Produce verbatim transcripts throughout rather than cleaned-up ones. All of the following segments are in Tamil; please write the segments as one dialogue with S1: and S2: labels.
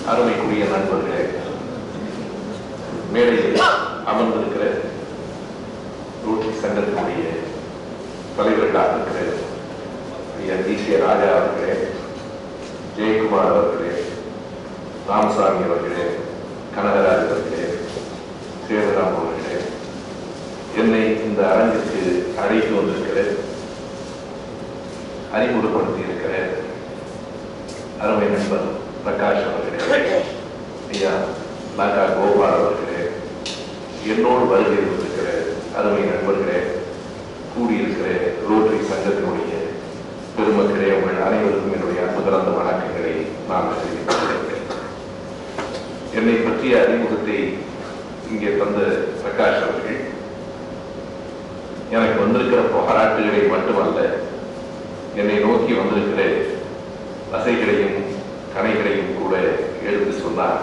S1: அருமைக்குரிய நண்பர்களே, மேடையில் அமர்ந்திருக்கிற ரோட்டரி சங்கத்தினுடைய தலைவர்களாக இருக்கிற ஐயா டி சி ராஜா அவர்களே, ஜெயக்குமார் அவர்களே, ராமசாமி அவர்களே, கனகராஜ் அவர்களே, சேவராம் அவர்களே, என்னை இந்த அரங்கிற்கு அழைத்து வந்திருக்கிற அறிமுகப்படுத்தி இருக்கிற அருமை நண்பர் பிரகாஷ் அவர்களே, ஐயா நாகா கோபால் அவர்களே, என்னோடு வருகை வந்திருக்கிற அருமை நண்பர்களே, கூடியிருக்கிற ரோட்டரி சங்கத்தினுடைய பெருமக்களே, உங்கள் அனைவருக்கும் என்னுடைய அன்பு கலந்த வணக்கங்களை நான் தெரிவித்துள்ளேன். என்னை பற்றிய அறிமுகத்தை இங்கே தந்த பிரகாஷ் அவர்கள் எனக்கு வந்திருக்கிற பாராட்டுகளை மட்டுமல்ல, என்னை நோக்கி வந்திருக்கிற வசைகளையும் கணைகளையும் கூட எடுத்து சொன்னார்.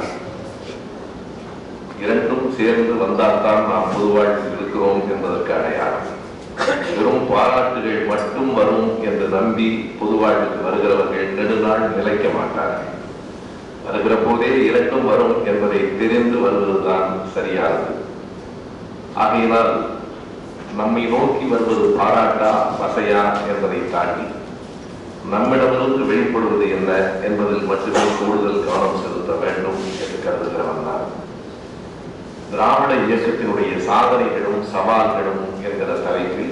S1: இரண்டும் சேர்ந்து வந்தால்தான் நாம் பொதுவாழ்வில் இருக்கிறோம் என்பதற்கு அடையாளம். வெறும் பாராட்டுகள் மட்டும் வரும் என்று நம்பி பொதுவாழ்வுக்கு வருகிறவர்கள் நெடுநாள் நிலைக்க மாட்டார்கள். வருகிற போதே இரண்டும் வரும் என்பதை தெரிந்து வருவதுதான் சரியானது. ஆகையினால் நம்மை நோக்கி வருவது பாராட்டா வசையா என்பதை தாண்டி நம்மிடமிருந்து வெளிப்படுவது என்ன என்பதில் மட்டுமே கூடுதல் கவனம் செலுத்த வேண்டும் என்று கருதுகிறவன் தான். திராவிட இயக்கத்தினுடைய சாதனைகளும் சவால்களும் என்கிற தலைப்பில்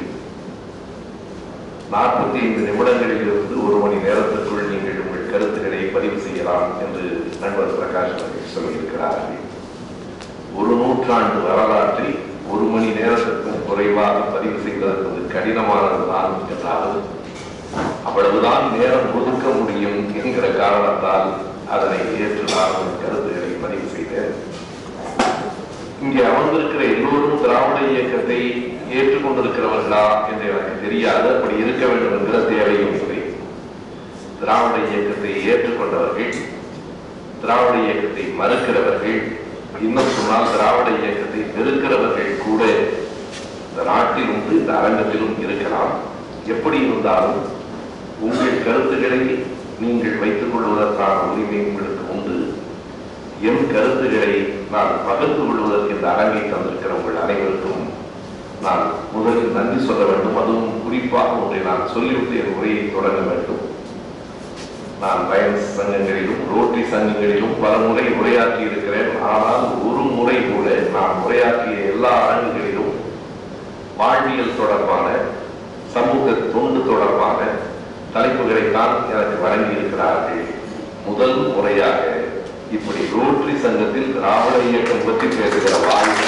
S1: நாற்பத்தி ஐந்து நிமிடங்களில் இருந்து ஒரு மணி நேரத்திற்குள் நீங்கள் உங்கள் கருத்துக்களை பதிவு செய்யலாம் என்று நண்பர் பிரகாஷ் அவர்கள் சொல்லியிருக்கிறார்கள். ஒரு நூற்றாண்டு வரலாற்றில் ஒரு மணி நேரத்திற்கும் குறைவாக பதிவு செய்வதற்கு கடினமானதுதான் என்றாலும் அவ்வளவுதான் நேரம் ஒதுக்க முடியும் என்கிற காரணத்தால் அதனை ஏற்று நான் கருத்துக்களை பதிவு செய்தேன். இங்கே அமர்ந்திருக்கிற எல்லோரும் திராவிட இயக்கத்தை ஏற்றுக்கொண்டிருக்கிறவர்களா என்று எனக்கு தெரியாது. அப்படி இருக்க வேண்டும் என்கிற தேவையும் இல்லை. திராவிட இயக்கத்தை ஏற்றுக்கொண்டவர்கள், திராவிட இயக்கத்தை மறுக்கிறவர்கள், இன்னும் சொன்னால் திராவிட இயக்கத்தை வெறுக்கிறவர்கள் கூட இந்த நாட்டில் உண்டு, இந்த அரங்கத்திலும் இருக்கலாம். எப்படி இருந்தாலும் உங்கள் கருத்துக்களை நீங்கள் வைத்துக் கொள்வதற்கான உரிமை உங்களுக்கு உண்டு. என் கருத்துக்களை நான் பகிர்ந்து கொள்வதற்கு இந்த அரங்கை தந்திருக்கிற உங்கள் அனைவருக்கும் நான் முதலில் நன்றி சொல்ல வேண்டும். அதுவும் குறிப்பாக ஒன்றை நான் சொல்லிவிட்டு என் உரையை தொடங்க வேண்டும். நான் லயன்ஸ் சங்கங்களிலும் ரோட்டரி சங்கங்களிலும் பல முறை உரையாற்றி இருக்கிறேன். ஆனால் ஒரு முறை கூட நான் உரையாற்றிய எல்லா அரங்குகளிலும் வாழ்வியல் தொடர்பான, சமூக தொண்டு தொடர்பான தலைப்புகளைத்தான் எனக்கு வழங்கி இருக்கிறார்கள். முதல் முறையாக இப்படி ரோட்டரி சங்கத்தில் திராவிட இயக்கம் பற்றி பேசுகிற வாய்ப்பு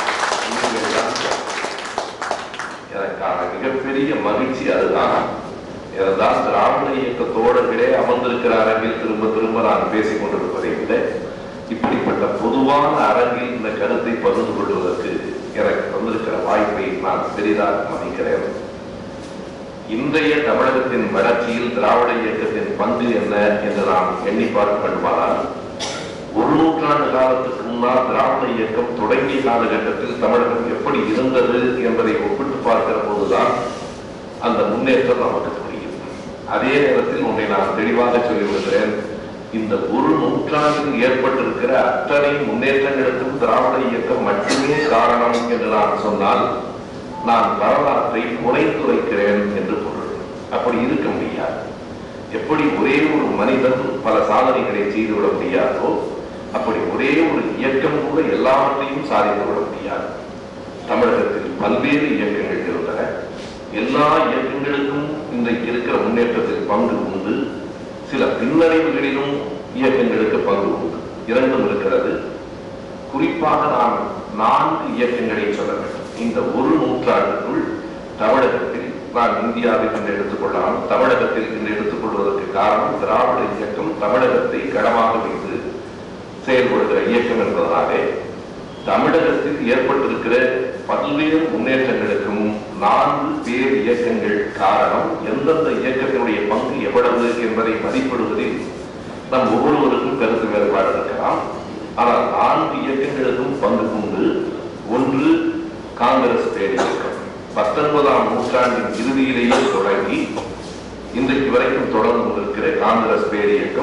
S1: எனக்கான மிகப்பெரிய மகிழ்ச்சி. அதுதான் ஏனென்றால் திராவிட இயக்க தோழர்களே அமர்ந்திருக்கிற அரங்கில் திரும்ப திரும்ப நான் பேசிக் கொண்டிருப்பதை விட இப்படிப்பட்ட பொதுவான அரங்கில் இந்த கருத்தை பகிர்ந்து கொள்வதற்கு எனக்கு வந்திருக்கிற வாய்ப்பை நான் பெரிதாக மதிக்கிறேன். இன்றைய தமிழகத்தின் வளர்ச்சியில் திராவிட இயக்கத்தின் பங்கு என்ன என்று நாம் எண்ணி பார்க்க வேண்டுமானால், ஒரு நூற்றாண்டு காலத்துக்கு முன்னால் திராவிட இயக்கம் தொடங்கிய காலகட்டத்தில் தமிழகம் எப்படி இருந்தது என்பதை ஒப்பிட்டு பார்க்கிற போதுதான் அந்த முன்னேற்றம் நமக்கு புரியும். அதே நேரத்தில் ஒன்றை நான் தெளிவாக சொல்லிவிடுகிறேன். இந்த ஒரு நூற்றாண்டில் ஏற்பட்டிருக்கிற அத்தனை முன்னேற்றங்களுக்கும் திராவிட இயக்கம் மட்டுமே காரணம் என்று நான் சொன்னால் நான் வரலாற்றை முறைத்துரைக்கிறேன் என்று பொருள். அப்படி இருக்க முடியாது. எப்படி ஒரே ஒரு மனிதன் பல சாதனைகளை செய்துவிட முடியாதோ அப்படி ஒரே ஒரு இயக்கம் கூட எல்லாவற்றையும் சாதித்துவிட முடியாது. தமிழகத்தில் பல்வேறு இயக்கங்கள் இருந்தன. எல்லா இயக்கங்களுக்கும் இன்றைக்கு இருக்கிற முன்னேற்றத்தில் பங்கு உண்டு. சில பின்னடைவுகளிலும் இயக்கங்களுக்கு பங்கு உண்டு. இரண்டும் இருக்கிறது. குறிப்பாக நான் நான்கு இயக்கங்களை சொல்ல வேண்டும். இந்த ஒரு நூற்றாண்டுக்குள் தமிழகத்தில், நான் இந்தியாவில் என்று எடுத்துக்கொள்ளலாம், தமிழகத்தில் என்று எடுத்துக்கொள்வதற்கு காரணம் திராவிட இயக்கம் தமிழகத்தை களமாக வைத்து செயல்படுகிற இயக்கம் என்பதனாலே தமிழகத்தில் ஏற்பட்டிருக்கிற பல்வேறு முன்னேற்றங்களுக்கும் நான்கு பேர் இயக்கங்கள் காரணம். எந்தெந்த இயக்கத்தினுடைய பங்கு எவ்வளவு என்பதை மதிப்பிடுவதில் நம் ஒவ்வொருவருக்கும் கருத்து வேறுபாடு இருக்கலாம். ஆனால் நான்கு இயக்கங்களுக்கும் பங்கு உண்டு. ஒன்று காங்கிரஸ் பேர் இயக்கம். பத்தொன்பதாம் நூற்றாண்டின் இறுதியிலேயே தொடங்கி இன்றைக்கு வரைக்கும் தொடர்ந்து கொண்டிருக்கிற காங்கிரஸ் பேர் இயக்கம்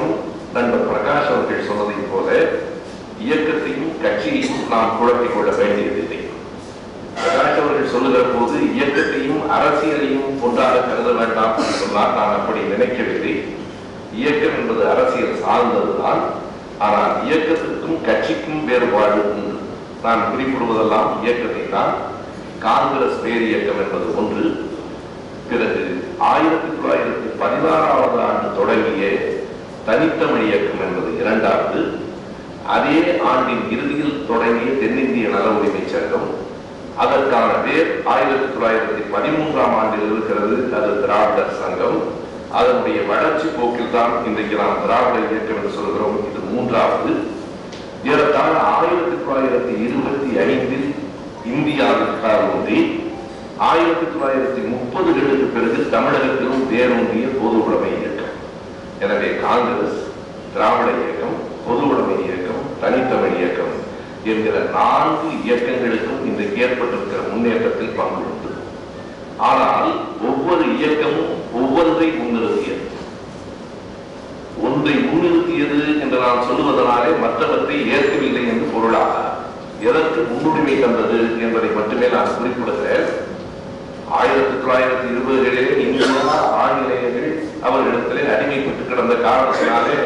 S1: நண்பர் பிரகாஷ் அவர்கள் சொன்னதை போல இயக்கத்தையும் கட்சியையும் நாம் குழப்பிக் கொள்ள வேண்டியதில்லை. பிரகாஷ் அவர்கள் சொல்லுகிற போது இயக்கத்தையும் அரசியலையும் ஒன்றாக கருத வேண்டாம் என்று சொன்னால் நான் அப்படி நினைக்கவில்லை. இயக்கம் என்பது அரசியல் சார்ந்ததுதான். ஆனால் இயக்கத்திற்கும் கட்சிக்கும் வேறுபாடு உண்டு. நான் குறிப்பிடுவதெல்லாம் இயக்கத்தை தான். காங்கிரஸ் பேரியக்கம் என்பது ஒன்று. பிறகு ஆயிரத்தி தொள்ளாயிரத்தி பதினாறாவது ஆண்டு தொடங்கிய தனித்தமிழ் இயக்கம் என்பது இரண்டாவது. அதே ஆண்டின் இறுதியில் தொடங்கிய தென்னிந்திய நல உரிமை சங்கம். அதற்கான பேர் ஆயிரத்தி தொள்ளாயிரத்தி பதிமூன்றாம் ஆண்டில் இருக்கிறது. அது திராவிடர் சங்கம். அதனுடைய வளர்ச்சி போக்கில் தான் இன்றைக்கு நாம் திராவிட இயக்கம் என்று சொல்கிறோம். இது மூன்றாவது. ஏறத்தாழ ஆயிரத்தி தொள்ளாயிரத்தி இருபத்தி ஐந்தில் இந்தியாவில் காலூன்றி ஆயிரத்தி தொள்ளாயிரத்தி முப்பதுகளுக்கு பிறகு தமிழகத்திலும் வேரூன்றிய பொது உடைமை இயக்கம். எனவே காங்கிரஸ், திராவிட இயக்கம், பொது உடைமை இயக்கம், தனித்தமிழ் இயக்கம் என்கிற நான்கு இயக்கங்களுக்கும் இன்றைக்கு ஏற்பட்டிருக்கிற முன்னேற்றத்தில் பங்கு உண்டு. ஆனால் ஒவ்வொரு இயக்கமும் ஒவ்வொன்றை முன்னிறுத்தியது. ஒன்றை முன்னிறுத்தியது என்று நான் சொல்லுவதனாலே மற்றவற்றை ஏற்கவில்லை என்று பொருளாக எதற்கு முன்னுரிமை தந்தது என்பதை மட்டுமே நான் குறிப்பிடுகிறேன். ஆயிரத்தி தொள்ளாயிரத்தி இருபதுகளிலே இந்தியா ஆங்கிலேயர்கள் அவர்களிடத்திலே அடிமைப்பட்டு கிடந்த காரணத்தினாலே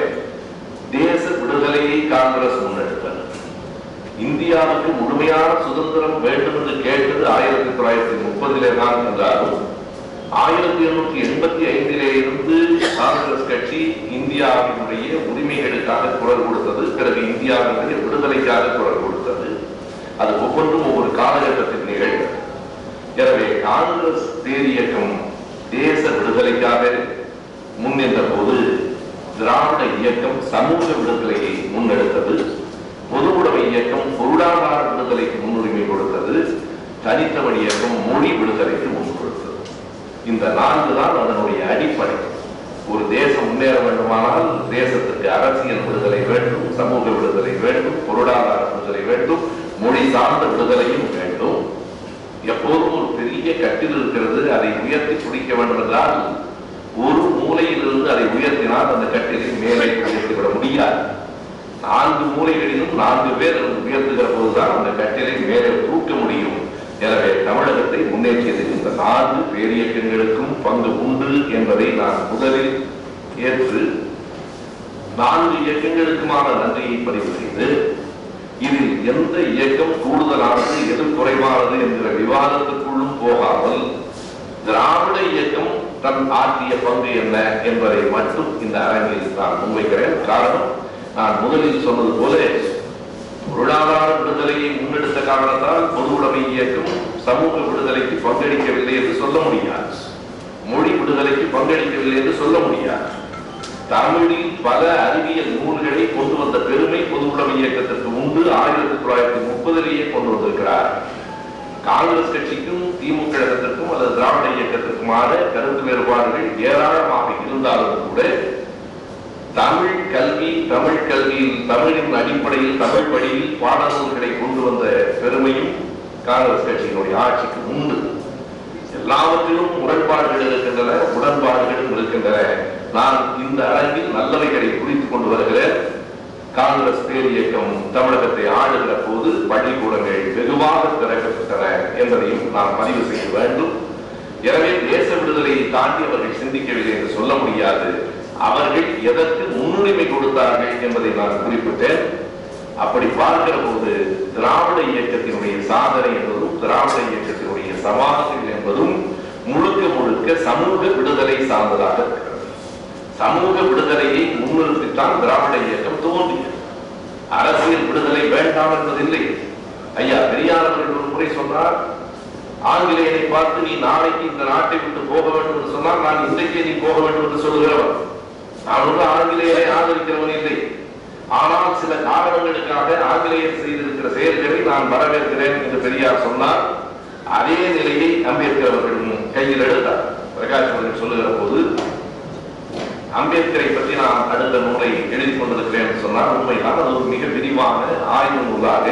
S1: தேச விடுதலையை காங்கிரஸ் முன்னெடுத்தது. இந்தியாவுக்கு முழுமையான சுதந்திரம் வேண்டும் என்று கேட்டது ஆயிரத்தி தொள்ளாயிரத்தி முப்பதிலே தான் என்றாலும் ஆயிரத்தி எண்ணூற்றி எண்பத்தி ஐந்திலே இருந்து காங்கிரஸ் கட்சி இந்தியாவினுடைய உரிமைகளுக்காக குரல் கொடுத்தது. பிறகு இந்தியாவினுடைய விடுதலைக்காக குரல் கொடுத்தது. அது ஒவ்வொன்றும் ஒவ்வொரு காலகட்டத்தில் நிகழ்ந்தது. எனவே காங்கிரஸ் பேரியக்கம் தேச விடுதலைக்காக முன்னின்ற போது திராவிட இயக்கம் சமூக விடுதலையை முன்னெடுத்தது. பொது உடைமை இயக்கம் பொருளாதார விடுதலைக்கு முன்னுரிமை கொடுத்தது. தனித்தமிழ் இயக்கம் மொழி விடுதலைக்கு முன் கொடுத்தது. இந்த நான்கு தான் அதனுடைய அடிப்படை. ஒரு தேசம் முன்னேற வேண்டுமானால் தேசத்துக்கு அரசியல் விடுதலை வேண்டும், சமூக விடுதலை வேண்டும், பொருளாதார விடுதலை வேண்டும், மொழி சார்ந்த விடுதலையும் வேண்டும். எப்போதும் ஒரு பெரிய கட்டில் இருக்கிறது, அதை உயர்த்தி பிடிக்க வேண்டும் என்றால் ஒரு மூலையிலிருந்து அதை உயர்த்தினால் அந்த கட்டிலை மேலே உயர்த்திவிட முடியாது. நான்கு மூலைகளிலும் நான்கு பேர் உயர்த்துகிற போதுதான் அந்த கட்டிலை மேலே தூக்க முடியும். எனவே தமிழகத்தை முன்னேற்றியதில் இந்த நான்கு பேரியக்கங்களுக்கும் பங்கு உண்டு என்பதை நான் முதலில் ஏற்று நான்கு இயக்கங்களுக்குமான நன்றியை பதிவு செய்து இதில் எந்த இயக்கம் கூடுதலானது எது குறைவானது என்கிற விவாதத்திற்குள்ளும் போகாமல் திராவிட இயக்கம் தன் ஆற்றிய பங்கு என்ன என்பதை மட்டும் இந்த அரங்கில் நான் முன்வைக்கிறேன். காரணம், நான் முதலில் சொன்னது போல பொருளாதார விடுதலையை முன்னெடுத்த காரணத்தால் பொது உடைமை இயக்கம் சமூக விடுதலைக்கு பங்களிக்கவில்லை என்று சொல்ல முடியாது. மொழி விடுதலைக்கு பங்களிக்கவில்லை என்று சொல்ல முடியாது. தமிழில் பல அறிவியல் நூல்களை கொண்டு வந்த பெருமை பொது உடைமை இயக்கத்திற்கு உண்டு. ஆயிரத்தி தொள்ளாயிரத்தி முப்பதிலேயே கொண்டு வந்திருக்கிறார். காங்கிரஸ் கட்சிக்கும் திமுக கழகத்திற்கும் அல்லது திராவிட இயக்கத்திற்குமான கருத்து வேறுபாடுகள் ஏராளமாக இருந்தாலும் கூட தமிழ் கல்வி, தமிழ் கல்வியில் தமிழின் அடிப்படையில் தமிழ் வழியில் பாடநூல்களை கொண்டு வந்த பெருமையும் காங்கிரஸ் கட்சியினுடைய ஆட்சிக்கு உண்டு. எல்லாவற்றிலும் முரண்பாடுகள் இருக்கின்றன, உடன்பாடுகளும் இருக்கின்றன. நான் இந்த அரங்கில் நல்லவைகளை குறித்துக் கொண்டு வருகிறேன். காங்கிரஸ் பேரியக்கம் தமிழகத்தை ஆளுகிற போது பள்ளிக்கூடங்கள் வெகுவாக திறக்கப்பட்டன என்பதையும் நாம் பதிவு செய்ய வேண்டும். எனவே தேச விடுதலையை தாண்டி அவர்கள் சிந்திக்கவில்லை என்று சொல்ல முடியாது. அவர்கள் எதற்கு முன்னுரிமை கொடுத்தார்கள் என்பதை நான் குறிப்பிட்டேன். அப்படி பார்க்கிற போது திராவிட இயக்கத்தினுடைய சாதனை என்பதும் திராவிட இயக்கத்தினுடைய சவால்கள் என்பதும் முழுக்க முழுக்க சமூக விடுதலை சார்ந்ததாக இருக்கிறது. சமூக விடுதலையை முன்னிறுத்தித்தான் திராவிட இயக்கம் தோன்றியது. அரசியல் விடுதலை வேண்டாம் என்பதில்லை. ஐயா பெரியார் அவர்கள் ஒரு முறை சொன்னார், ஆங்கிலேயனை பார்த்து நீ நாளைக்கு இந்த நாட்டை விட்டு போக வேண்டும் என்று சொன்னால் நான் இன்றைக்கே நீ போக வேண்டும் என்று சொல்லுகிறவன். நான் ஒரு ஆங்கிலேயரை ஆதரிக்கிறவன் இல்லை. ஆனால் சில காரணங்களுக்காக ஆங்கிலேயர் செய்திருக்கிற செயல்களை நான் வரவேற்கிறேன் என்று பெரியார் சொன்னார். அதே நிலையை அம்பேத்கர் அவர்கள் கையில் எடுத்தார். பிரகாஷ் அவர்கள் சொல்லுகிற போது அம்பேத்கரை பற்றி நான் அடுத்த நூலை எழுதி கொண்டிருக்கிறேன் என்று சொன்னால் உண்மைதான். அது ஒரு மிக விரிவான ஆய்வு நூலாக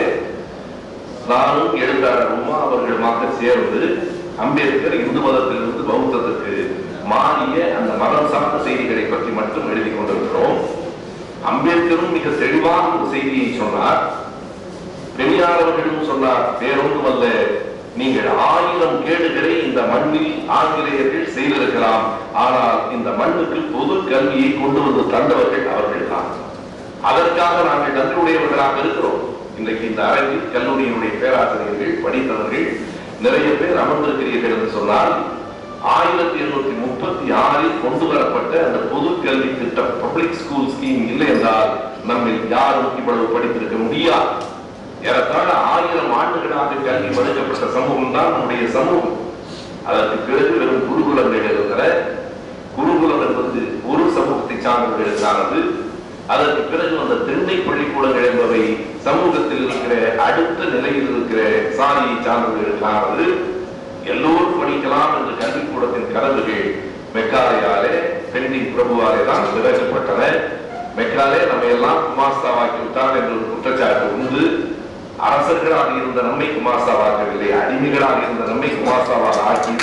S1: நானும் எழுத்தாளர் உமா அவர்களுமாக சேர்ந்து அம்பேத்கர் இந்து மதத்திலிருந்து பௌத்தத்துக்கு மாறிய அந்த மதம் சார்ந்த செய்திகளை பற்றி மட்டும் எழுதி கொண்டிருக்கிறோம். அம்பேத்கரும் மிக தெளிவான ஒரு செய்தியை சொன்னார். பெரியார் அவர்களும் சொன்னார், வேறொன்றுமல்ல, நீங்கள் ஆயிரம் கேடுகளை இந்த மண்ணில் ஆங்கிலேயர்கள் செய்திருக்கலாம், ஆனால் இந்த மண்ணுக்கு பொது கல்வியை கொண்டு வந்து தந்தவர்கள் அவர்கள் தான். அதற்காக நாங்கள் நன்றியுடையவர்களாக இருக்கிறோம். இன்றைக்கு இந்த அரங்கில் கல்லூரியினுடைய பேராசிரியர்கள், படித்தவர்கள் நிறைய பேர் அமர்ந்திருக்கிறீர்கள் என்று சொன்னால், ஆயிரத்தி எண்ணூத்தி முப்பத்தி ஆறில் கொண்டு வரப்பட்ட அந்த பொது கல்வி திட்டம், பப்ளிக் ஸ்கூல் ஸ்கீம் இல்லை என்றால் நம்மில் யாரும் இவ்வளவு படித்திருக்க முடியாது. ஏறத்தாழ ஆயிரம் ஆண்டுகளாக கல்வி மறுக்கப்பட்ட சமூகம் தான் நம்முடைய சமூகம். அதற்கு பிறகு வெறும் குருகுலங்கள் இருந்தன. குருகுலம் என்பது ஒரு சமூகத்தை சார்ந்தவர்களுக்கானது. அதற்கு பிறகு அந்த திண்ணை பள்ளிக்கூடங்கள் என்பவை சமூகத்தில் இருக்கிற அடுத்த நிலையில் இருக்கிற சாதியை சார்ந்தவர்களுக்கானது. எல்லோரும் படிக்கலாம் என்ற கல்விக்கூடத்தின் கதவுகள் மெக்காலேயாலே, பெண்டிங் பிரபுவாலே தான் திறக்கப்பட்டன. மெக்காலே நம்ம எல்லாம் குமாஸ்தாவாக்கி விட்டார் என்ற ஒரு குற்றச்சாட்டு உண்டு. அரசர்களாக இருந்த நம்மை குமாஸ்தாவாக்கவில்லை, அடிமைகளாக இருந்த நம்மை குமாஸ்தாவாக ஆக்கியது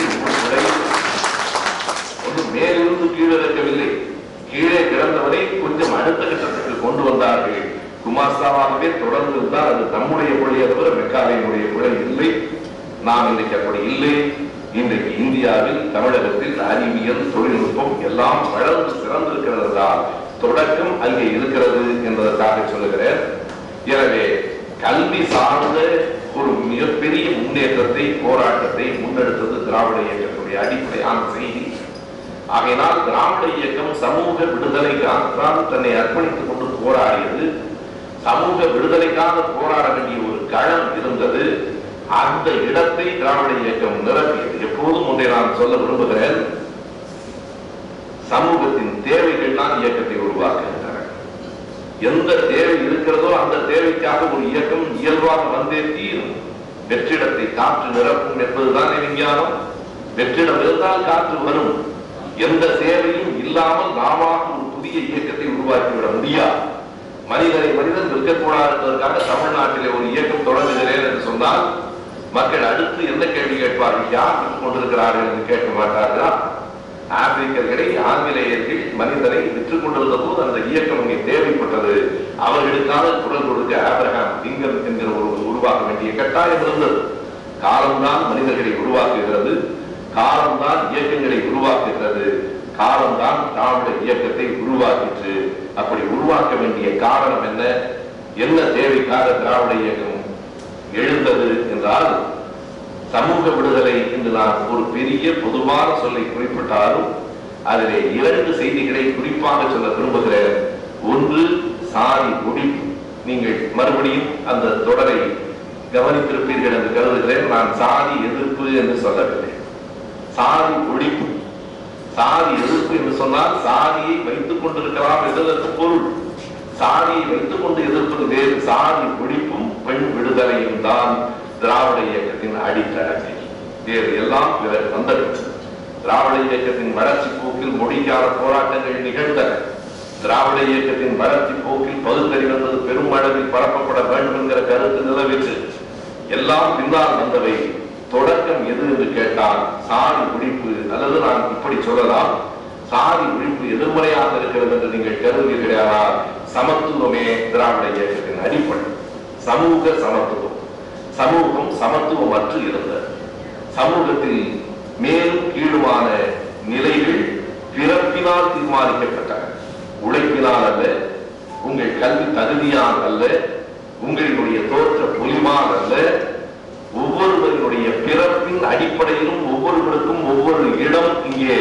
S1: ஒன்று மேலிருந்து கீழிறக்கவில்லை. கீழே கிடந்தவரை கொஞ்சம் அடுத்த கட்டத்துக்கு கொண்டு வந்தார்கள். குமாஸ்தாவாகவே தொடர்ந்து இருந்தால் அது நம்முடைய பிள்ளையை தவிர மெக்காலையினுடைய பிள்ளை இல்லை. நாம் இன்றைக்கு அப்படி இல்லை. இன்றைக்கு இந்தியாவில், தமிழகத்தில் அறிவியல், தொழில்நுட்பம் எல்லாம் வளர்ந்து சிறந்திருக்கிறது என்றால் தொடக்கம் அங்கே இருக்கிறது என்பதற்காக சொல்லுகிறேன். எனவே கல்வி சார்ந்த ஒரு மிகப்பெரிய முன்னேற்றத்தை, போராட்டத்தை முன்னெடுத்தது திராவிட இயக்கத்துடைய அடிப்படையான செய்தி. ஆகையினால் திராவிட இயக்கம் சமூக விடுதலைக்காகத்தான் தன்னை அர்ப்பணித்துக் கொண்டு போராடியது. சமூக விடுதலைக்காக போராட வேண்டிய ஒரு களம் இருந்தது. அந்த இடத்தை திராவிட இயக்கம் நிரப்பியது. எப்போதும் ஒன்றை நான் சொல்ல விரும்புகிறேன், சமூகத்தின் தேவைகள் தான் இயக்கத்தை உருவாக்குகின்றன. எந்த தேவை இருக்கிறதோ அந்த தேவைக்காக ஒரு இயக்கம் இயல்பாக வந்தே தீரும். வெற்றிடத்தை காற்று நிரப்பும் என்பதுதான் விஞ்ஞானம். வெற்றிடம் இருந்தால் காற்று வரும். எந்த தேவையும் இல்லாமல் நாம ஒரு புதிய இயக்கத்தை உருவாக்கிவிட முடியாது. மனிதனை மனிதன் இருக்கக்கூடாது என்பதற்காக தமிழ்நாட்டிலே ஒரு இயக்கம் தொடங்குகிறேன் என்று சொன்னால் மக்கள் அடுத்து என்ன கேள்வி கேட்பார்கள்? யார் விட்டுக் கொண்டிருக்கிறார்கள் என்று கேட்க மாட்டார்களா? ஆப்பிரிக்கர்களை, ஆங்கிலேயர்கள் மனிதனை விற்றுக் கொண்டிருந்த போது அந்த இயக்கம் இங்கே தேவைப்பட்டது. அவர்களுக்கான குரல் கொடுக்க ஆபிரகாம் லிங்கன் என்கிற ஒரு உருவாக்க வேண்டிய கட்டாயம் இருந்தது. காலம்தான் மனிதர்களை உருவாக்குகிறது, காலம்தான் இயக்கங்களை உருவாக்குகிறது, காலம்தான் திராவிட இயக்கத்தை உருவாக்கிற்று. அப்படி உருவாக்க வேண்டிய காரணம் என்ன? என்ன தேவைக்காக திராவிட இயக்கம் எழுந்தது என்றால், சமூக விடுதலை என்று நான் ஒரு பெரிய பொதுவான சொல்லை குறிப்பிட்டாலும் அதிலே இரண்டு செய்திகளை குறிப்பாக சொல்ல விரும்புகிறேன். ஒன்று சாதி ஒழிப்பு. நீங்கள் மறுபடியும் அந்த தொடரை கவனித்திருப்பீர்கள் என்று கருதுகிறேன். நான் சாதி எதிர்ப்பு என்று சொல்லவில்லை, சாதி ஒழிப்பு. சாதி எதிர்ப்பு என்று சொன்னால் சாதியை வைத்துக் கொண்டிருக்கலாம் என்பதற்கு பொருள். சாதியை வைத்துக் கொண்டு எதிர்ப்பது வேறு. சாதி ஒழிப்பும் பெண் விடுதலையும் தான் திராவிட இயக்கத்தின் அடித்தளங்கள். வேறு எல்லாம் பிறகு வந்தது. திராவிட இயக்கத்தின் வளர்ச்சி போக்கில் மொழிக்கான போராட்டங்கள் நிகழ்ந்தன. திராவிட இயக்கத்தின் வளர்ச்சி போக்கில் பகுத்தறிவு என்பது பெரும் அளவில் பரப்பப்பட வேண்டும் என்கிற கருத்து நிலவிற்று. எல்லாம் பின்னால் வந்தவை. தொடக்கம் எது என்று கேட்டால் சாதி ஒழிப்பு, அல்லது நான் இப்படி சொல்லலாம், சாதி ஒழிப்பு எதிர்மறையாக இருக்கிறது என்று நீங்கள் கருதுகிறீர்களானால் சமத்துவமே திராவிட இயக்கத்தின் அடிப்படை. சமூக சமத்துவம். சமூகம் சமத்துவமற்று இருந்தது. சமூகத்தில் மேலும் கீழுமான நிலைகள் பிறப்பினால் தீர்மானிக்கப்பட்டன. உழைப்பினால் அல்ல, உங்கள் கல்வி தகுதியால் அல்ல, உங்களுடைய தோற்ற பொலிமால் அல்ல, ஒவ்வொருவருடைய பிறப்பின் அடிப்படையிலும் ஒவ்வொருவருக்கும் ஒவ்வொரு இடம் இங்கே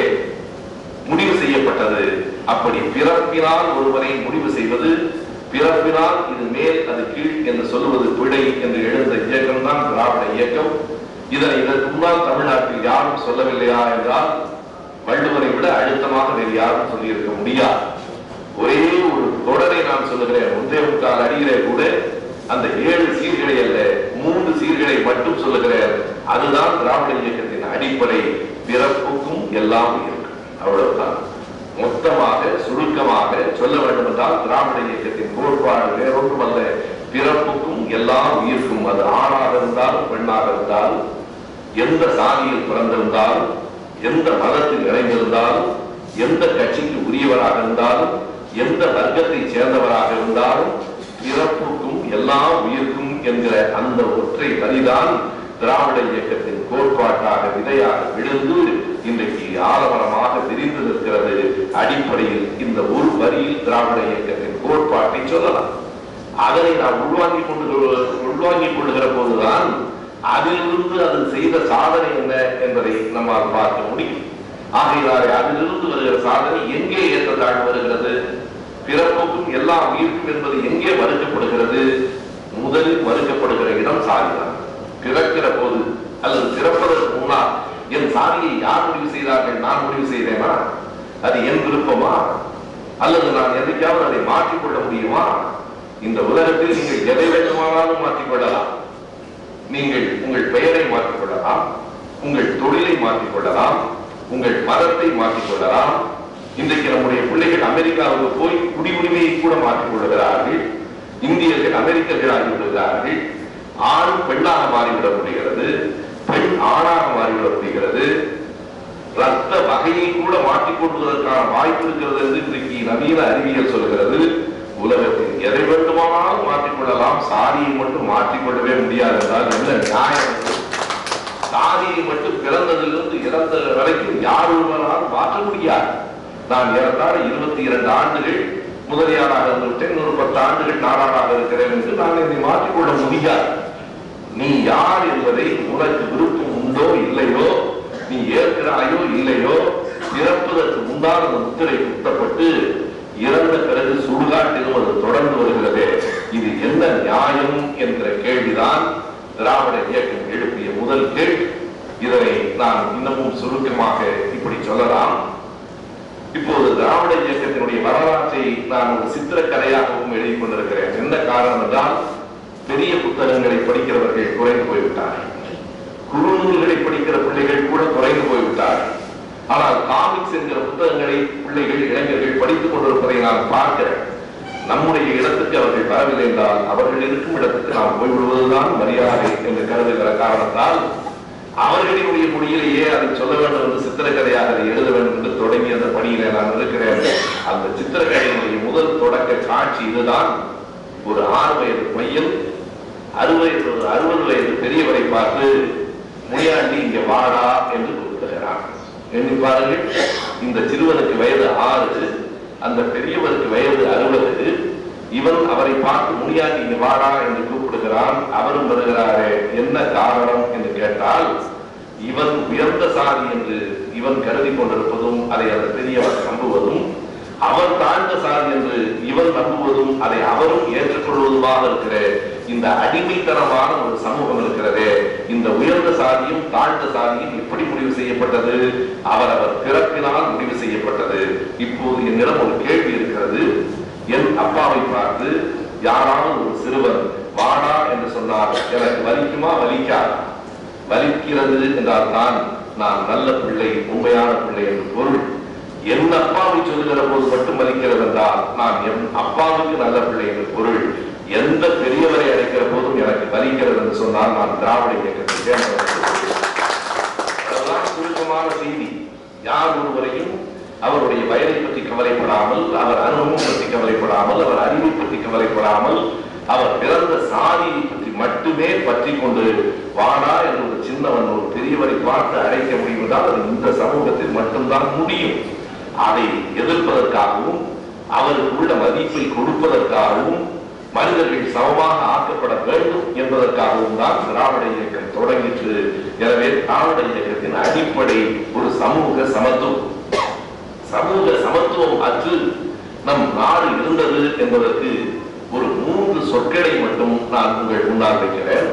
S1: முடிவு செய்யப்பட்டது. அப்படி பிறப்பினால் ஒருவரை முடிவு செய்வது, பிறப்பினால் இது மேல் அது கீழ் என்று சொல்லுவது பிழை என்று எழுந்த இயக்கம் தான் திராவிட இயக்கம். இதனை இதற்கு முன்னால் தமிழ்நாட்டில் யாரும் சொல்லவில்லையா என்றால் வள்ளுவரை விட அழுத்தமாக வேறு யாரும் சொல்லியிருக்க முடியாது. ஒரே ஒரு தொடரை நான் சொல்லுகிறேன். ஒன்றே முக்கால் அடியிலே கூட அந்த ஏழு சீர்களை அல்ல, மூன்று சீர்களை மட்டும் சொல்லுகிறேன். அதுதான் திராவிட இயக்கத்தின் அடிப்படை. பிறப்புக்கும் எல்லாம் இருக்கு, அவ்வளவுதான். மொத்தமாக சுருக்கமாக சொல்ல வேண்டும் என்றால் திராவிட இயக்கத்தின் கோட்பாடு வேறொன்றுமல்ல, பிறப்புக்கும் எல்லா உயிர்க்கும். அது ஆணாக இருந்தாலும் பெண்ணாக இருந்தாலும், எந்த சாதியில் பிறந்திருந்தாலும், எந்த மதத்தில் இணைந்திருந்தாலும், எந்த கட்சிக்கு உரியவராக இருந்தாலும், எந்த வர்க்கத்தை சேர்ந்தவராக இருந்தாலும் பிறப்புக்கும் எல்லா உயிர்க்கும் என்கிற அந்த ஒற்றை வரிதான் திராவிட இயக்கத்தின் கோட்பாட்டாக விதையாக விழுந்து இன்றைக்கு ஆலமரமாக விரிந்து நிற்கிறது. அடிப்படையில் இந்த ஒரு வரியில் திராவிட இயக்கத்தின் கோட்பாட்டை சொல்லலாம். அதனை நாம் உள்வாங்கிக் கொண்டு உள்வாங்கிக் கொள்ளுகிற போதுதான் அதிலிருந்து அது செய்த சாதனை என்ன என்பதை நம்மால் பார்க்க முடியும். ஆகையாலே அதிலிருந்து வருகிற சாதனை எங்கே ஏற்றத்தாழ்வு வருகிறது? பிறப்புக்கும் எல்லா உயிர்க்கும் என்பது எங்கே மறுக்கப்படுகிறது? முதலில் மறுக்கப்படுகிற இடம் சாதிதான். பிறக்கிற போது அல்லது பிறப்பதற்கு முன்னால் என் சாதியை யார் முடிவு செய்தார்கள்? நான் முடிவு செய்தேனா? அது என் விருப்பமா? அல்லது நான் எதைக்காவது அதை மாற்றிக்கொள்ள முடியுமா? இந்த உலகத்தில் நீங்கள் எதை வேண்டுமானாலும் மாற்றிக்கொள்ளலாம். நீங்கள் உங்கள் பெயரை மாற்றிக்கொள்ளலாம், உங்கள் தொழிலை மாற்றிக்கொள்ளலாம், உங்கள் மதத்தை மாற்றிக்கொள்ளலாம். இன்றைக்கு நம்முடைய பிள்ளைகள் அமெரிக்காவுக்கு போய் குடியுரிமையை கூட மாற்றிக் கொள்கிறார்கள். இந்தியர்கள் அமெரிக்கர்களாகி விடுகிறார்கள். ஆண் பெண்ணாக மாறிவிட முடிகிறது, பெண் ஆணாக மாறிவிட முடிகிறது. ரத்த வகையை கூட மாற்றிக்கொள்வதற்கான வாய்ப்பு இருக்கிறது என்று இன்றைக்கு நவீன அறிவியல் சொல்கிறது. உலகத்தில் எதை வேண்டுமானாலும் மாற்றிக்கொள்ளலாம், சாதியை மட்டும் மாற்றிக்கொள்ளவே முடியாது என்றால் என்ன நியாயம்? சாதியை மட்டும் பிறந்ததிலிருந்து இறந்த வரைக்கும் யார் ஒருவரால் மாற்ற முடியாது. நான் ஏறத்தாழ இருபத்தி இரண்டு ஆண்டுகள் முதலியாராக இருந்துவிட்டேன், இன்னொரு பத்து ஆண்டுகள் நாடாராக இருக்கிறேன் என்று நான் இதை மாற்றிக்கொள்ள முடியாது. நீ யார் என்பதை உனக்கு விருப்பம் உண்டோ இல்லையோ, நீ ஏற்கிறாயோ இல்லையோ, பிறப்பதற்கு முன்னால் அந்த முத்திரை குத்தப்பட்டு இறந்த பிறகு சுடுகாட்டிலும் அது தொடர்ந்து வருகிறதே, இது என்ன நியாயம் என்கிற கேள்விதான் திராவிட இயக்கம் எழுப்பிய முதல் கேள்வி. இதனை நான் இன்னமும் சுருக்கமாக இப்படி சொல்லலாம். இப்போது திராவிட இயக்கத்தினுடைய வரலாற்றை நான் ஒரு சித்திரக்கதையாகவும் எழுதிக் கொண்டிருக்கிறேன். என்ன காரணம் என்றால், பெரிய புத்தகங்களை படிக்கிறவர்கள் குறைந்து போய்விட்டார்கள், குறுநூல்களை படிக்கிற பிள்ளைகள் கூட குறைந்து போய்விட்டார்கள். ஆனால் காமிக்ஸ் என்கிற புத்தகங்களை பிள்ளைகள் இளைஞர்கள் படித்துக் கொண்டிருப்பதை நான் பார்க்கிறேன். நம்முடைய இடத்துக்கு அவர்கள் வரவில்லை என்றால் அவர்கள் இருக்கும் இடத்துக்கு நாம் போய்விடுவதுதான் மரியாதை என்று கருதுகிற காரணத்தால் அவர்களுடைய மொழியிலேயே அதை சொல்ல வேண்டும் என்று சித்திரக்கதையாக அதை எழுத வேண்டும் என்று தொடங்கி அந்த பணியிலே நான் இருக்கிறேன். அந்த சித்திரக்கதையினுடைய முதல் தொடக்க காட்சி இதுதான். ஒரு ஆறு வயது பையன் அறுபது அறுபது வயது பெரியவரை பார்த்து, முனியாண்டி இங்க வாடா என்று கூப்பிடுகிறான். எண்ணி பாருங்கள், இந்த சிறுவனுக்கு வயது ஆறு, அந்த பெரியவருக்கு வயது அறுபது. இவன் அவரை பார்த்து முனியாண்டி இங்க வாடா என்று கூப்பிடுகிறான். அவரும் வருகிறாரே, என்ன காரணம் என்று கேட்டால், இவன் உயர்ந்த சாதி என்று இவன் கருதி கொண்டிருப்பதும் அதை அந்த பெரியவர் நம்புவதும், அவர் தாழ்ந்த சாதி என்று இவன் நம்புவதும் அதை அவரும் ஏற்றுக்கொள்வதுமாக இருக்கிற இந்த அடிமைத்தனமான ஒரு சமூகம் இருக்கிறதே, இந்த உயர்ந்த சாதியும் தாழ்ந்த சாதியும் எப்படி முடிவு செய்யப்பட்டது? அவர் அவர் பிறப்பினால் முடிவு செய்யப்பட்டது. இப்போது என்னிடம் ஒரு கேள்வி இருக்கிறது. என் அப்பாவை பார்த்து யாராவது ஒரு சிறுவன் வாடா என்று சொன்னார், எனக்கு வலிக்குமா வலிக்காதா? வலிக்கிறது என்றால் தான் நான் நல்ல பிள்ளை, உண்மையான பிள்ளை என்று பொருள். என் அப்பாவை சொல்லுகிற போது மட்டும் வலிக்கிறது என்றால் நான் என் அப்பாவுக்கு நல்ல பிள்ளை என்று பொருள். எந்த பெரியவரை அழைக்கிற போதும் எனக்கு வலிக்கிறது என்று சொன்னால் நான் திராவிட இயக்கத்தை சேர்ந்தவர். அதெல்லாம் சுருக்கமான செய்தி. யார் ஒருவரையும் அவருடைய வயதை பற்றி கவலைப்படாமல், அவர் அனுபவம் பற்றி கவலைப்படாமல், அவர் அறிவை பற்றி கவலைப்படாமல், அவர் பிறந்த சாதியை பற்றி மட்டுமே பற்றி கொண்டு வாடா என்று ஒரு சின்னவன் ஒரு பெரியவரை பார்த்து அழைக்க முடியும் என்றால் அது இந்த சமூகத்தில் மட்டும்தான் முடியும். அதை எதிர்ப்பதற்காகவும் அவருக்கு உள்ள மதிப்பை கொடுப்பதற்காகவும் மனிதர்கள் சமமாக ஆக்கப்பட வேண்டும் என்பதற்காகவும் தான் திராவிட இயக்கம் தொடங்கிற்று. எனவே திராவிட இயக்கத்தின் அடிப்படை ஒரு சமூக சமத்துவம். சமூக சமத்துவம் அற்று நம் நாடு இருந்தது என்பதற்கு ஒரு மூன்று சொற்களை மட்டும் நான் உங்கள் முன்னால் வைக்கிறேன்.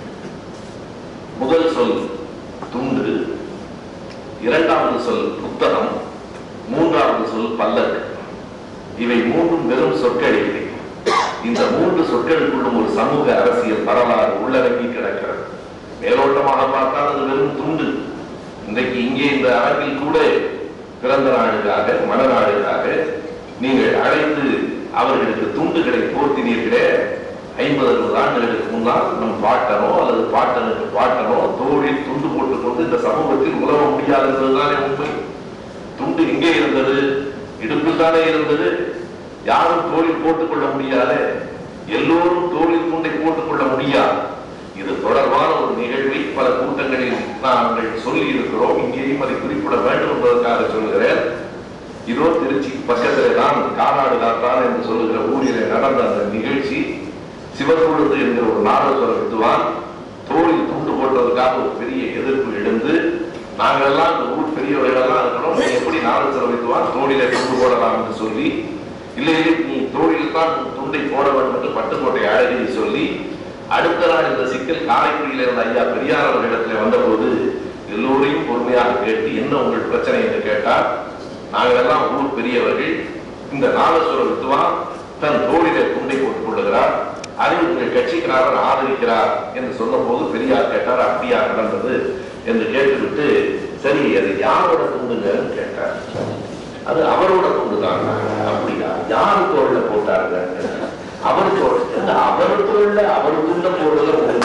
S1: முதல் சொல் துண்டு, இரண்டாவது சொல் புத்தகம், மூன்றாவது சொல் பல்லக்கு. இவை மூன்றும் வெறும் சொற்கள் இல்லை. இந்த மூன்று சொற்களுக்குள்ளும் ஒரு சமூக அரசியல் வரலாறு உள்ளடங்கி கிடக்கிறது. மேலோட்டமாக பார்த்தால் அது வெறும் துண்டு. இன்றைக்கு இங்கே இந்த அரங்கில் கூட பிறந்த நாடுகாக மனநாடுகாக நீங்கள் அழைத்து அவர்களுக்கு துண்டுகளை போர்த்தினீர்களே, ஐம்பது அறுபது ஆண்டுகளுக்கு முன்னால் நம் பாட்டனோ அல்லது பாட்டனுக்கு பாட்டனோ தோழில் துண்டு போட்டுக் கொண்டு இந்த சமூகத்தில் உலக முடியாது என்பதுதானே உண்மை. துண்டு எங்கே இருந்தது? இடுப்பில் தானே இருந்தது. யாரும் தோளில் போட்டுக் கொள்ள முடியாது, எல்லோரும் தோளில் துண்டை போட்டுக் கொள்ள முடியாது. இது தொடர்பான ஒரு நிகழ்வை பல கூட்டங்களில் நாங்கள் சொல்லி இருக்கிறோம். இங்கேயும் அதை குறிப்பிட வேண்டும் என்பதற்காக சொல்லுகிறேன். இதோ திருச்சி பக்கத்திலே தான் காநாடு காத்தான் என்று சொல்லுகிற ஊரிலே நடந்த அந்த நிகழ்ச்சி, சிவத்தொழுது என்கிற ஒரு நாடக வித்துவான் தோளில் துண்டு போட்டதற்காக ஒரு பெரிய எதிர்ப்பு எழுந்து, நாங்கள் எல்லாம் இந்த ஊர் பெரியவர்கள் எல்லாம் இருக்கிறோம், எப்படி நாடக வித்துவான் தோளிலே துண்டு போடலாம் என்று சொல்லி, இல்லையே நீ தோளில் தான் துண்டை போட வேண்டும் என்று பட்டுக்கோட்டை அழகிரி சொல்லி, அடுத்த நாள் இந்த சிக்கல் காரைக்குடியில் இருந்த ஐயா பெரியார் அவர்களிடத்தில் வந்தபோது எல்லோரையும் பொறுமையாக கேட்டு என்ன உங்கள் பிரச்சனை என்று கேட்டார். நாங்கள் எல்லாம் ஊர் பெரியவர்கள், இந்த நாதஸ்வர வித்துவான் தன் தோளிலே துண்டை போட்டுக் கொள்ளுகிறார், அதை உங்கள் கட்சிக்காரர் ஆதரிக்கிறார் என்று சொன்ன போது பெரியார் கேட்டார், அப்படியா நடந்தது என்று கேட்டுவிட்டு, சரி அது யாரோட துண்டுங்கன்னு கேட்டார். அது அவரோட துண்டு தான். அப்படியா, யாரு தோல்ல போட்டாருங்க? அவர் தோல், அவர் தோல்ல அவர் துண்ட போடுறதுல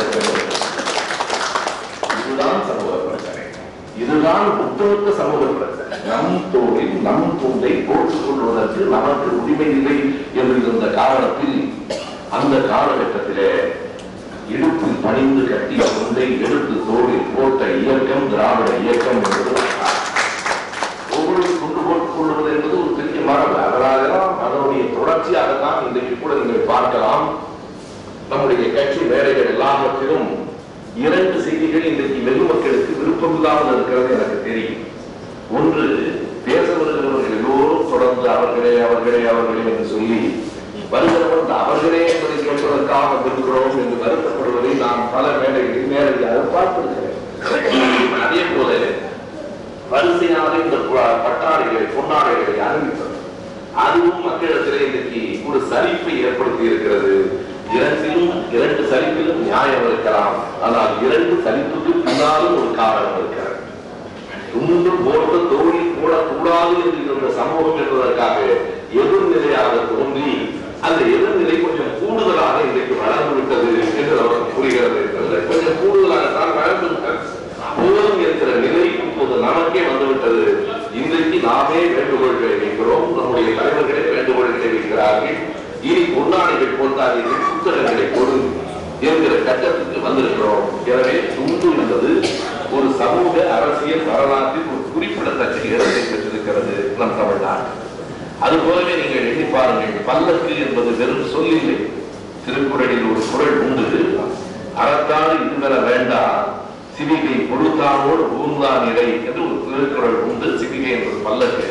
S1: இதுதான் சமூக பிரச்சனை, இதுதான் ஒட்டுமொத்த சமூக பிரச்சனை. நம் தோளில் நம் துண்டை போட்டுக் கொள்வதற்கு நமக்கு உரிமை இல்லை என்று இருந்த காரணத்தில் அந்த காலகட்டத்திலே இடுப்பில் பணிந்து கட்டிய துண்டை எடுத்து தோளில் போட்ட இயக்கம் திராவிட இயக்கம் என்பது ஒவ்வொரு துண்டு போட்டுக் கொள்வது என்பது ஒரு பெரிய மரபு. அதனால்தான் அதனுடைய தொடர்ச்சியாகத்தான் இன்றைக்கு கூட நீங்கள் பார்க்கலாம். நம்முடைய கட்சி வேலைகள் எல்லாவற்றிலும் இரண்டு செய்திகள் இன்றைக்கு வெகு மக்களுக்கு விருப்பம் இல்லாமல் இருக்கிறது எனக்கு தெரியும். ஒன்று, பேச வருகிறவர்கள் எல்லோரும் தொடர்ந்து அவர்களே அவர்களே அவர்களே என்று சொல்லி வருகிறவர்கள் அவர்களே என்பதை சொல்வதற்காக வந்திருக்கிறோம் என்று வருத்தப்படுவதை நான் பல வேலைகளில் நேரடியாக பார்த்திருக்கிறேன். அதே போல வரிசையாக இந்த பட்டாடைகளை பொன்னாடைகளை அறிவித்தது, அதுவும் மக்களிடத்திலே இன்றைக்கு ஒரு சலிப்பை ஏற்படுத்தி இருக்கிறது. இரண்டிலும் இரண்டு சலிப்பிலும் நியாயம் இருக்கலாம், ஆனால் இரண்டு சலிப்புக்கு பின்னாலும் ஒரு காரணம் இருக்கிறது. துண்டு போட்டு தோழில் போடக்கூடாது என்று இருந்த சமூகம் என்பதற்காக எதிர்நிலையாக தோன்றி அந்த எதிர்நிலை கொஞ்சம் கூடுதலாக இன்றைக்கு வளர்ந்து விட்டது என்று அவருக்கு புரிகிறது. கொஞ்சம் கூடுதலாகத்தான் வளர்ந்து விட்டது. போதும் இருக்கிற நிலை இப்போது நமக்கே வந்துவிட்டது. இன்றைக்கு நாமே வேண்டுகோள்களை வைக்கிறோம், நம்முடைய தலைவர்களே வேண்டுகோள்களை வைக்கிறார்கள். இனி பொன்னாடைகள் போட்டார்கள், புத்தகங்களை கொடுங்க என்கிற கட்டத்துக்கு வந்திருக்கிறோம். எனவே துண்டு என்பது ஒரு சமூக அரசியல் வரலாற்றில் ஒரு குறிப்பிடத்தக்க இடத்தை பெற்றிருக்கிறது நம் தமிழ்நாடு. அதுபோலவே நீங்கள் எண்ணி பாருங்கள், பல்லக்கு என்பது வெறும் சொல்லில்லை. திருக்குறளில் ஒரு குறள் உண்டு, அறத்தாறு இதுவென வேண்டாம் சிவிகை பொருத்தானோடு ஊர்ந்தான் இடை என்று ஒரு திருக்குறள் உண்டு. சிவிகை என்பது பல்லக்கு.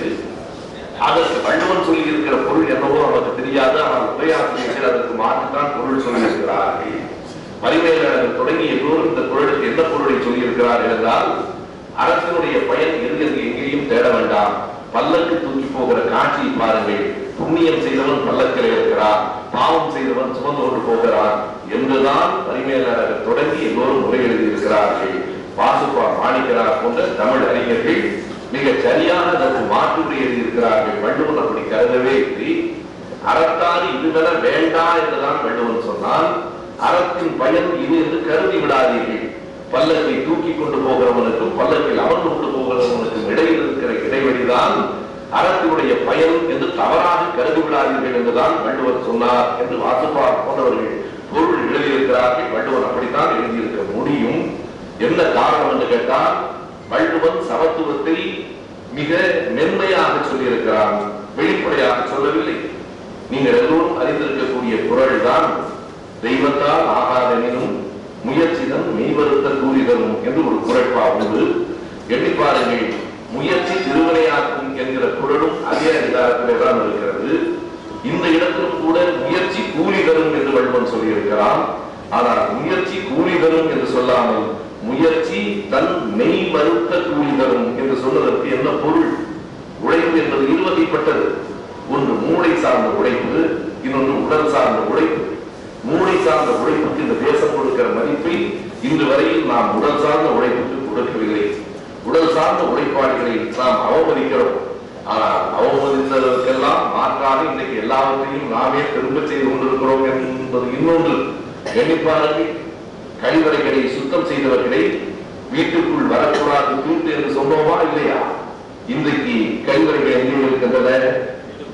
S1: அதற்கு வள்ளுவன் சொல்லி இருக்கிற பொருள் என்னவோ அவருக்கு தெரியாது, ஆனால் உரையாசிரியர்கள் அதற்கு மாற்றித்தான் பொருள் சொல்லியிருக்கிறார்கள். பரிமேலழகர் தொடங்கி எல்லோரும் இந்த குறளுக்கு என்ன பொருளை சொல்லியிருக்கிறார்கள் என்றால், அரசினுடைய பயன் எது என்று எங்கேயும் தேட வேண்டாம், பல்லக்கு தூக்கி போகிற காட்சியை பாருங்கள், புண்ணியம் செய்தவன் பல்லக்கில் இருக்கிறார், பாவம் செய்தவன் சுமந்து கொண்டு போகிறான் என்றுதான் பரிமேலழகர் தொடங்கி எல்லோரும் முறை எழுதியிருக்கிறார்கள். பாசுப்பா மாணிக்கரார் போன்ற தமிழ் அறிஞர்கள் மிக சரியான அதற்கு மாற்றுரை எழுதியிருக்கிறார்கள். வள்ளுவன் அப்படி கருதவே இல்லை. அறத்தாறு இதுவென வேண்டாம் என்றுதான் வள்ளுவன் சொன்னால், அறத்தின் பயன் இது என்று கருதி விடாதீர்கள். பல்லக்கை தூக்கி கொண்டு போகிறவனுக்கும் பல்லக்கில் அமர்ந்து கொண்டு போகிறவனுக்கும் இடையில் இருக்கிற இடைவெளிதான் அறத்தினுடைய பயன் என்று தவறாக கருதி விடாதீர்கள் என்றுதான் வள்ளுவர் சொன்னார் என்று வாசுப்பா போன்றவர்கள் பொருள் எழுதியிருக்கிறார்கள். வள்ளுவர் அப்படித்தான் எழுதியிருக்க முடியும். என்ன காரணம் என்று கேட்டால், வள்ளுவன் சமத்துவத்தை மிக மென்மையாக சொல்லியிருக்கிறான், வெளிப்படையாக சொல்லவில்லை. நீங்கள் எல்லோரும் அறிந்திருக்கக்கூடிய குறள் தான், தெய்வத்தால் ஆகாதெனினும் முயற்சிதன் மெய்வருத்த கூறிதரும் என்று ஒரு குறட்பா உண்டு. எண்ணி பாருங்கள், முயற்சி திருவினையாக்கும் என்கிற குறளும் அதே அதிகாரத்திலே தான் இருக்கிறது. இந்த இடத்திலும் கூட முயற்சி கூலி தரும் என்று வள்ளுவன் சொல்லியிருக்கிறான். ஆனால் முயற்சி கூலி தரும் என்று சொல்லாமல் முயற்சி தன் மெய் மறுத்த கூலி தரும் என்று சொன்னதற்கு என்ன பொருள்? உழைப்பு என்பது இருவகைப்பட்டது. ஒன்று மூளை சார்ந்த உழைப்பு, இன்னொன்று உடல் சார்ந்த உழைப்பு. மூளை சார்ந்த உழைப்புக்கு இந்த தேசம் கொடுக்கிற மதிப்பை இன்று வரையில் நாம் உடல் சார்ந்த உழைப்புக்கு கொடுக்கவில்லை. உடல் சார்ந்த உழைப்பாளிகளை நாம் அவமதிக்கிறோம். ஆனால் அவமதித்ததற்கெல்லாம் மாற்றாக இன்றைக்கு எல்லாவற்றையும் நாமே திரும்ப செய்து கொண்டிருக்கிறோம் என்பது இன்னொன்று. எண்ணிப்பாளர்கள் கழிவறைகளை சுத்தம் செய்தவர்களை வீட்டுக்குள் வரக்கூடாது தூட்டு என்று சொன்னோமா இல்லையா? இன்றைக்கு கழிவறைகள் எங்கே இருக்கின்றன?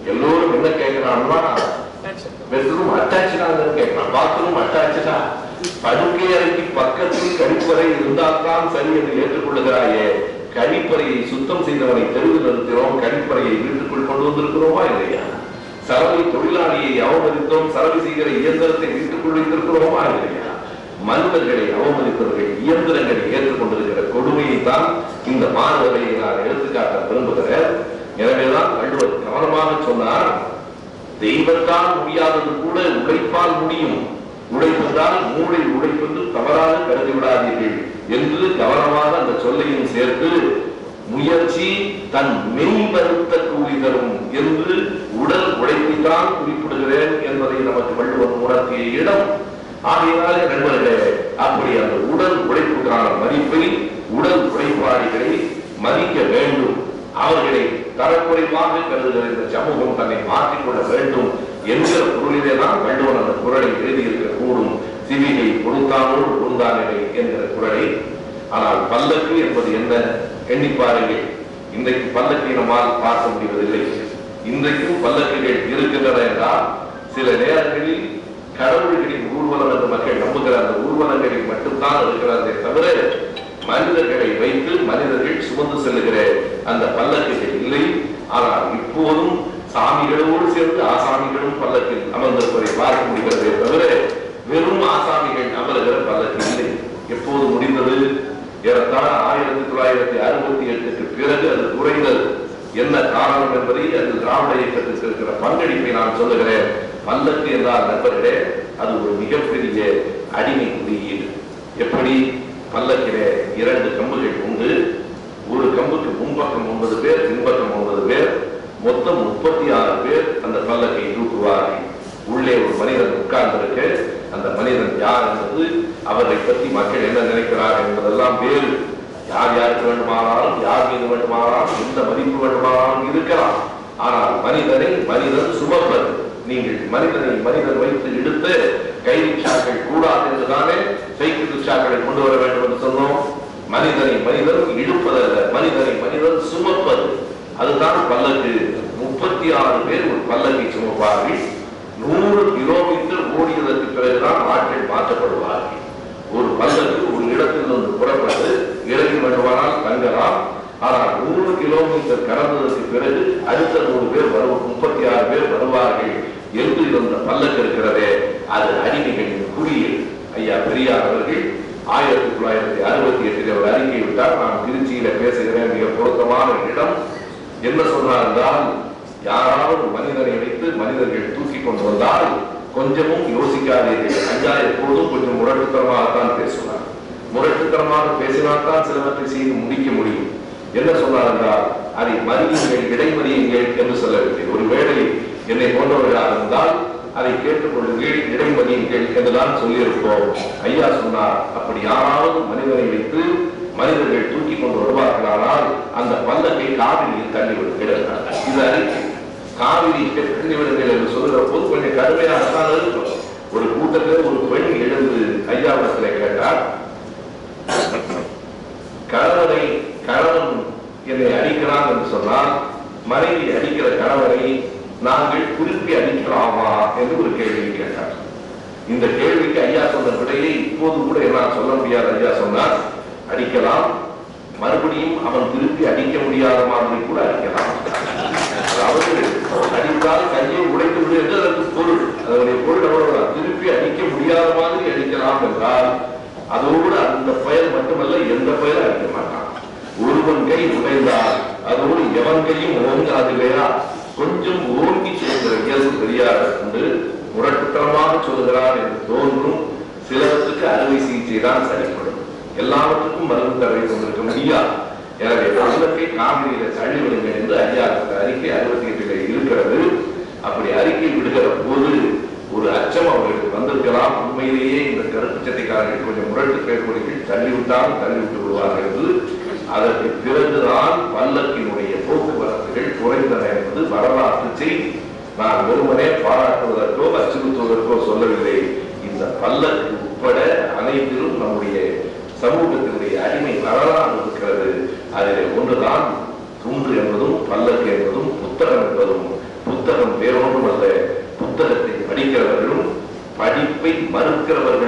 S1: எல்லோரும் என்ன கேட்கிறான்னா பெட்ரூம் அட்டாச்சான்னு கேட்கிறான், பாத்ரூம் அட்டாச்சா, படுக்கை அறைக்கு பக்கத்தில் கழிப்பறை இருந்தால்தான் சரி என்று ஏற்றுக்கொள்ளுகிறாயே, கழிப்பறையை சுத்தம் செய்தவனை தெருவில் நிறுத்தினோம், கழிப்பறையை வீட்டுக்குள் கொண்டு வந்திருக்கிறோமா இல்லையா? சலவை தொழிலாளியை அவமதித்தோம், சலவை செய்கிற இயந்திரத்தை வீட்டுக்குள் வைத்திருக்கிறோமா இல்லையா? மனிதர்களை அவமதித்தவர்கள் இயந்திரங்களை ஏற்றுக்கொண்டிருக்கிற கொடுமையை தான் இந்த மாணவர்களை நான் எடுத்துக்காட்ட விரும்புகிறேன். எனவேதான் வள்ளுவர் கவனமாக சொன்னார், தெய்வத்தால் முடியாதது கூட உழைப்பால் முடியும், உழைப்பதால் மூளை உழைப்பது தவறாக கருதி விடாதீர்கள் என்று கவனமாக அந்த சொல்லையும் சேர்த்து, முயற்சி தன் மெய் வருத்த கூலி தரும் என்று உடல் உழைப்பை தான் குறிப்பிடுகிறேன் என்பதை நமக்கு வள்ளுவர் உணர்த்திய இடம். ஆகையினாலே நண்பர்களே, அப்படி அந்த உடல் உழைப்புக்கான மதிப்பை, உடல் உழைப்பாளிகளை மதிக்க வேண்டும், அவர்களை தரக்குறைவாக கருதுகிற இந்த சமூகம் தன்னை மாற்றிக்கொள்ள வேண்டும் என்கிற பொருளிலே தான் வள்ளுவர் அந்த குறளை எழுதியிருக்க கூடும். சிவிகை கொடுத்தானோடு பொருந்தானவை என்கிற குறளை. ஆனால் பல்லக்கு என்பது என்ன எண்ணி பாருங்கள். இன்றைக்கு பல்லக்கை நம்மால் பார்க்க முடிவதில்லை. இன்றைக்கும் பல்லக்குகள் இருக்கின்றன என்றால் சில நேரங்களில் கடவுள்களின் ஊர்வலம் என்று மக்கள் நம்புகிற அந்த ஊர்வலங்களில் மட்டும்தான் இருக்கிறதே தவிர மனிதர்களை வைத்து மனிதர்கள் சுமந்து செல்லுகிற அந்த பல்லக்குகள் இல்லை. ஆனால் இப்போதும் சாமிகளோடு சேர்ந்து ஆசாமிகளும் பல்லக்கில் அமர்ந்திருப்பதை பார்க்க முடிகிறதே தவிர வெறும் ஆசாமிகள் அமர்கிற பல்லக்கு இல்லை. எப்போது முடிந்தது? ஏறத்தாழ ஆயிரத்தி தொள்ளாயிரத்தி அறுபத்தி எட்டுக்கு பிறகு அது குறைந்தது. என்ன காரணம் என்பதை அது திராவிட இயக்கத்திற்கு இருக்கிற பங்களிப்பை நான் சொல்லுகிறேன். பல்லக்கு என்றால் நண்பர்களே, அது ஒரு மிகப்பெரிய அடிமை குறியீடு. எப்படி? பல்லக்கிலே இரண்டு கம்புகள் உண்டு. ஒரு கம்புக்கு முன்பக்கம் ஒன்பது பேர், பின்பக்கம் ஒன்பது பேர், மொத்தம் முப்பத்தி ஆறு பேர் அந்த பல்லக்கை தூக்குவார்கள். உள்ளே ஒரு மனிதன் உட்கார்ந்திருக்க, அந்த மனிதன் யார் என்பது, அவரை பற்றி மக்கள் என்ன நினைக்கிறார்கள் என்பதெல்லாம் வேறு. யார் யாருக்கு வேண்டுமானாலும், யார் மீது வேண்டுமானாலும், எந்த மதிப்பு வேண்டுமானாலும் இருக்கலாம். ஆனால் மனிதனை மனிதன் சுமப்பது. நீங்கள் மனிதனை மனிதன் வைத்து இழுத்து கை ரிக்ஷாக்கள் கூடாது என்றுதானே சைக்கிள் ரிக்ஷாக்களை கொண்டு வர வேண்டும் என்று சொன்னோம். மனிதனை மனிதன் இழுப்பதல்ல, மனிதனை மனிதன் சுமப்பது. அதுதான் பல்லக்கு. முப்பத்தி ஆறு பேர் ஒரு பல்லக்கை சுமப்பார்கள். நூறு கிலோமீட்டர் ஓடியதற்கு பிறகுதான் ஆட்கள் மாற்றப்படுவார்கள். ஒரு பல்லக்கு ஒரு இடத்தில் இருந்து புறப்பட்டு இறங்கி வேண்டுமானால் தங்கலாம். ஆனால் நூறு கிலோமீட்டர் கடந்ததற்கு பிறகு அடுத்த நூறு பேர் வரும், முப்பத்தி ஆறு பேர் வருவார்கள் என்று இருந்த பல்லக்கு இருக்கிறதே, அது அடிமைகளின் குறியீடு. ஐயா பெரியார் அவர்கள் ஆயிரத்தி தொள்ளாயிரத்தி அறுபத்தி எட்டில் அவர் அறிக்கை விட்டார். நான் திருச்சியில பேசுகிறேன், மிக பொருத்தமான இடம். என்ன சொன்னார் என்றால், யாராவது மனிதனை வைத்து மனிதர்கள் தூக்கி கொண்டு வந்தால் கொஞ்சமும் யோசிக்காதீர்கள். ஐயா எப்போதும் கொஞ்சம் முரட்டுத்தனமாகத்தான் பேசுவார். முரட்டுத்தனமாக பேசினால்தான் சிலவற்றை செய்து முடிக்க முடியும். என்ன சொன்னார் என்றால், அதை மறியுங்கள், இடைமறியுங்கள் என்று சொல்லவில்லை. ஒருவேளை என்னை போன்றவர்களாக இருந்தால் அதை கேட்டுக்கொள்ளுங்கள், இடைமறியுங்கள் என்றுதான் சொல்லியிருப்போம். ஐயா சொன்னார், அப்படி யாராவது மனிதனை வைத்து மனிதர்கள் தூக்கி கொண்டு வருவார்களானால் அந்த பல்லக்கை காவிரியில் தள்ளிவிடுங்கள். இது அறிக்கை. காவிரியை தள்ளிவிடுங்கள் என்று சொல்லுகிற போது கொஞ்சம் கடுமையாகத்தான் இருக்கும். ஒரு கூட்டத்தில் ஒரு பெண் எழுந்து ஐயாவிடத்திலே கேட்டார், கணவனை கணவன் என்னை அடிக்கிறான் என்று சொன்னால் மனைவி அடிக்கிற கணவனை நாங்கள் திருப்பி அடிக்கலாமா என்று ஒரு கேள்வியை கேட்டார். இந்த கேள்விக்கு ஐயா சொன்ன விடையை இப்போது கூட என்னால் சொல்ல முடியாது. ஐயா சொன்னார், அடிக்கலாம், மறுபடியும் அவன் திருப்பி அடிக்க முடியாத மாதிரி கூட அடிக்கலாம். அதாவது அடித்தால் கையை உடைத்து விடு என்று அதற்கு பொருள். அதனுடைய பொருள் அவ்வளவுதான். திருப்பி அடிக்க முடியாத மாதிரி அடிக்கலாம் என்றால் அதோடு அந்த பயல் மட்டுமல்ல, எந்த பயலும் அடிக்க மாட்டான். ஒருவன் கை உடைந்தால் அதோடு எவன் கையும் ஓங்காது இல்லையா? கொஞ்சம் ஓங்கி செய்கிற இயல்பு பெரியார் என்று முரட்டுத்தனமாக சொல்லுகிறார் என்று தோன்றும். சிலவற்றுக்கு அறுவை சிகிச்சை தான் சரிப்படும், எல்லாவற்றுக்கும் மருந்து தடவை கொண்டிருக்க முடியாது. எனவே பல்லக்கை காவிரியில தள்ளி விடுங்கள் என்று ஐயா அறிக்கை அறுபத்தி எட்டில இருக்கிறது. அப்படி அறிக்கை விடுகிற போது ஒரு அச்சம் அவர்களுக்கு வந்திருக்கலாம். உண்மையிலேயே இந்த கருப்பு சட்டைக்காரர்கள் கொஞ்சம் முரட்டு பேர்கொடிகள் தள்ளிவிட்டால் தள்ளிவிட்டு விடுவார்கள் என்று. அதற்கு பிறகுதான் பல்லக்கினுடைய போக்குவரத்துகள் குறைந்தன என்பது வரலாற்று செய்தி. நான் வெறுமனே பாராட்டுவதற்கோ அச்சுறுத்துவதற்கோ சொல்லவில்லை. இந்த பல்லக்கு உட்பட அனைத்திலும் நம்முடைய சமூகத்தினுடைய அடிமை வரலாறு இருக்கிறது. அதிலே ஒன்றுதான் துண்டு என்பதும் பல்லக்கு என்பதும் புத்தகம் என்பதும். புத்தகம்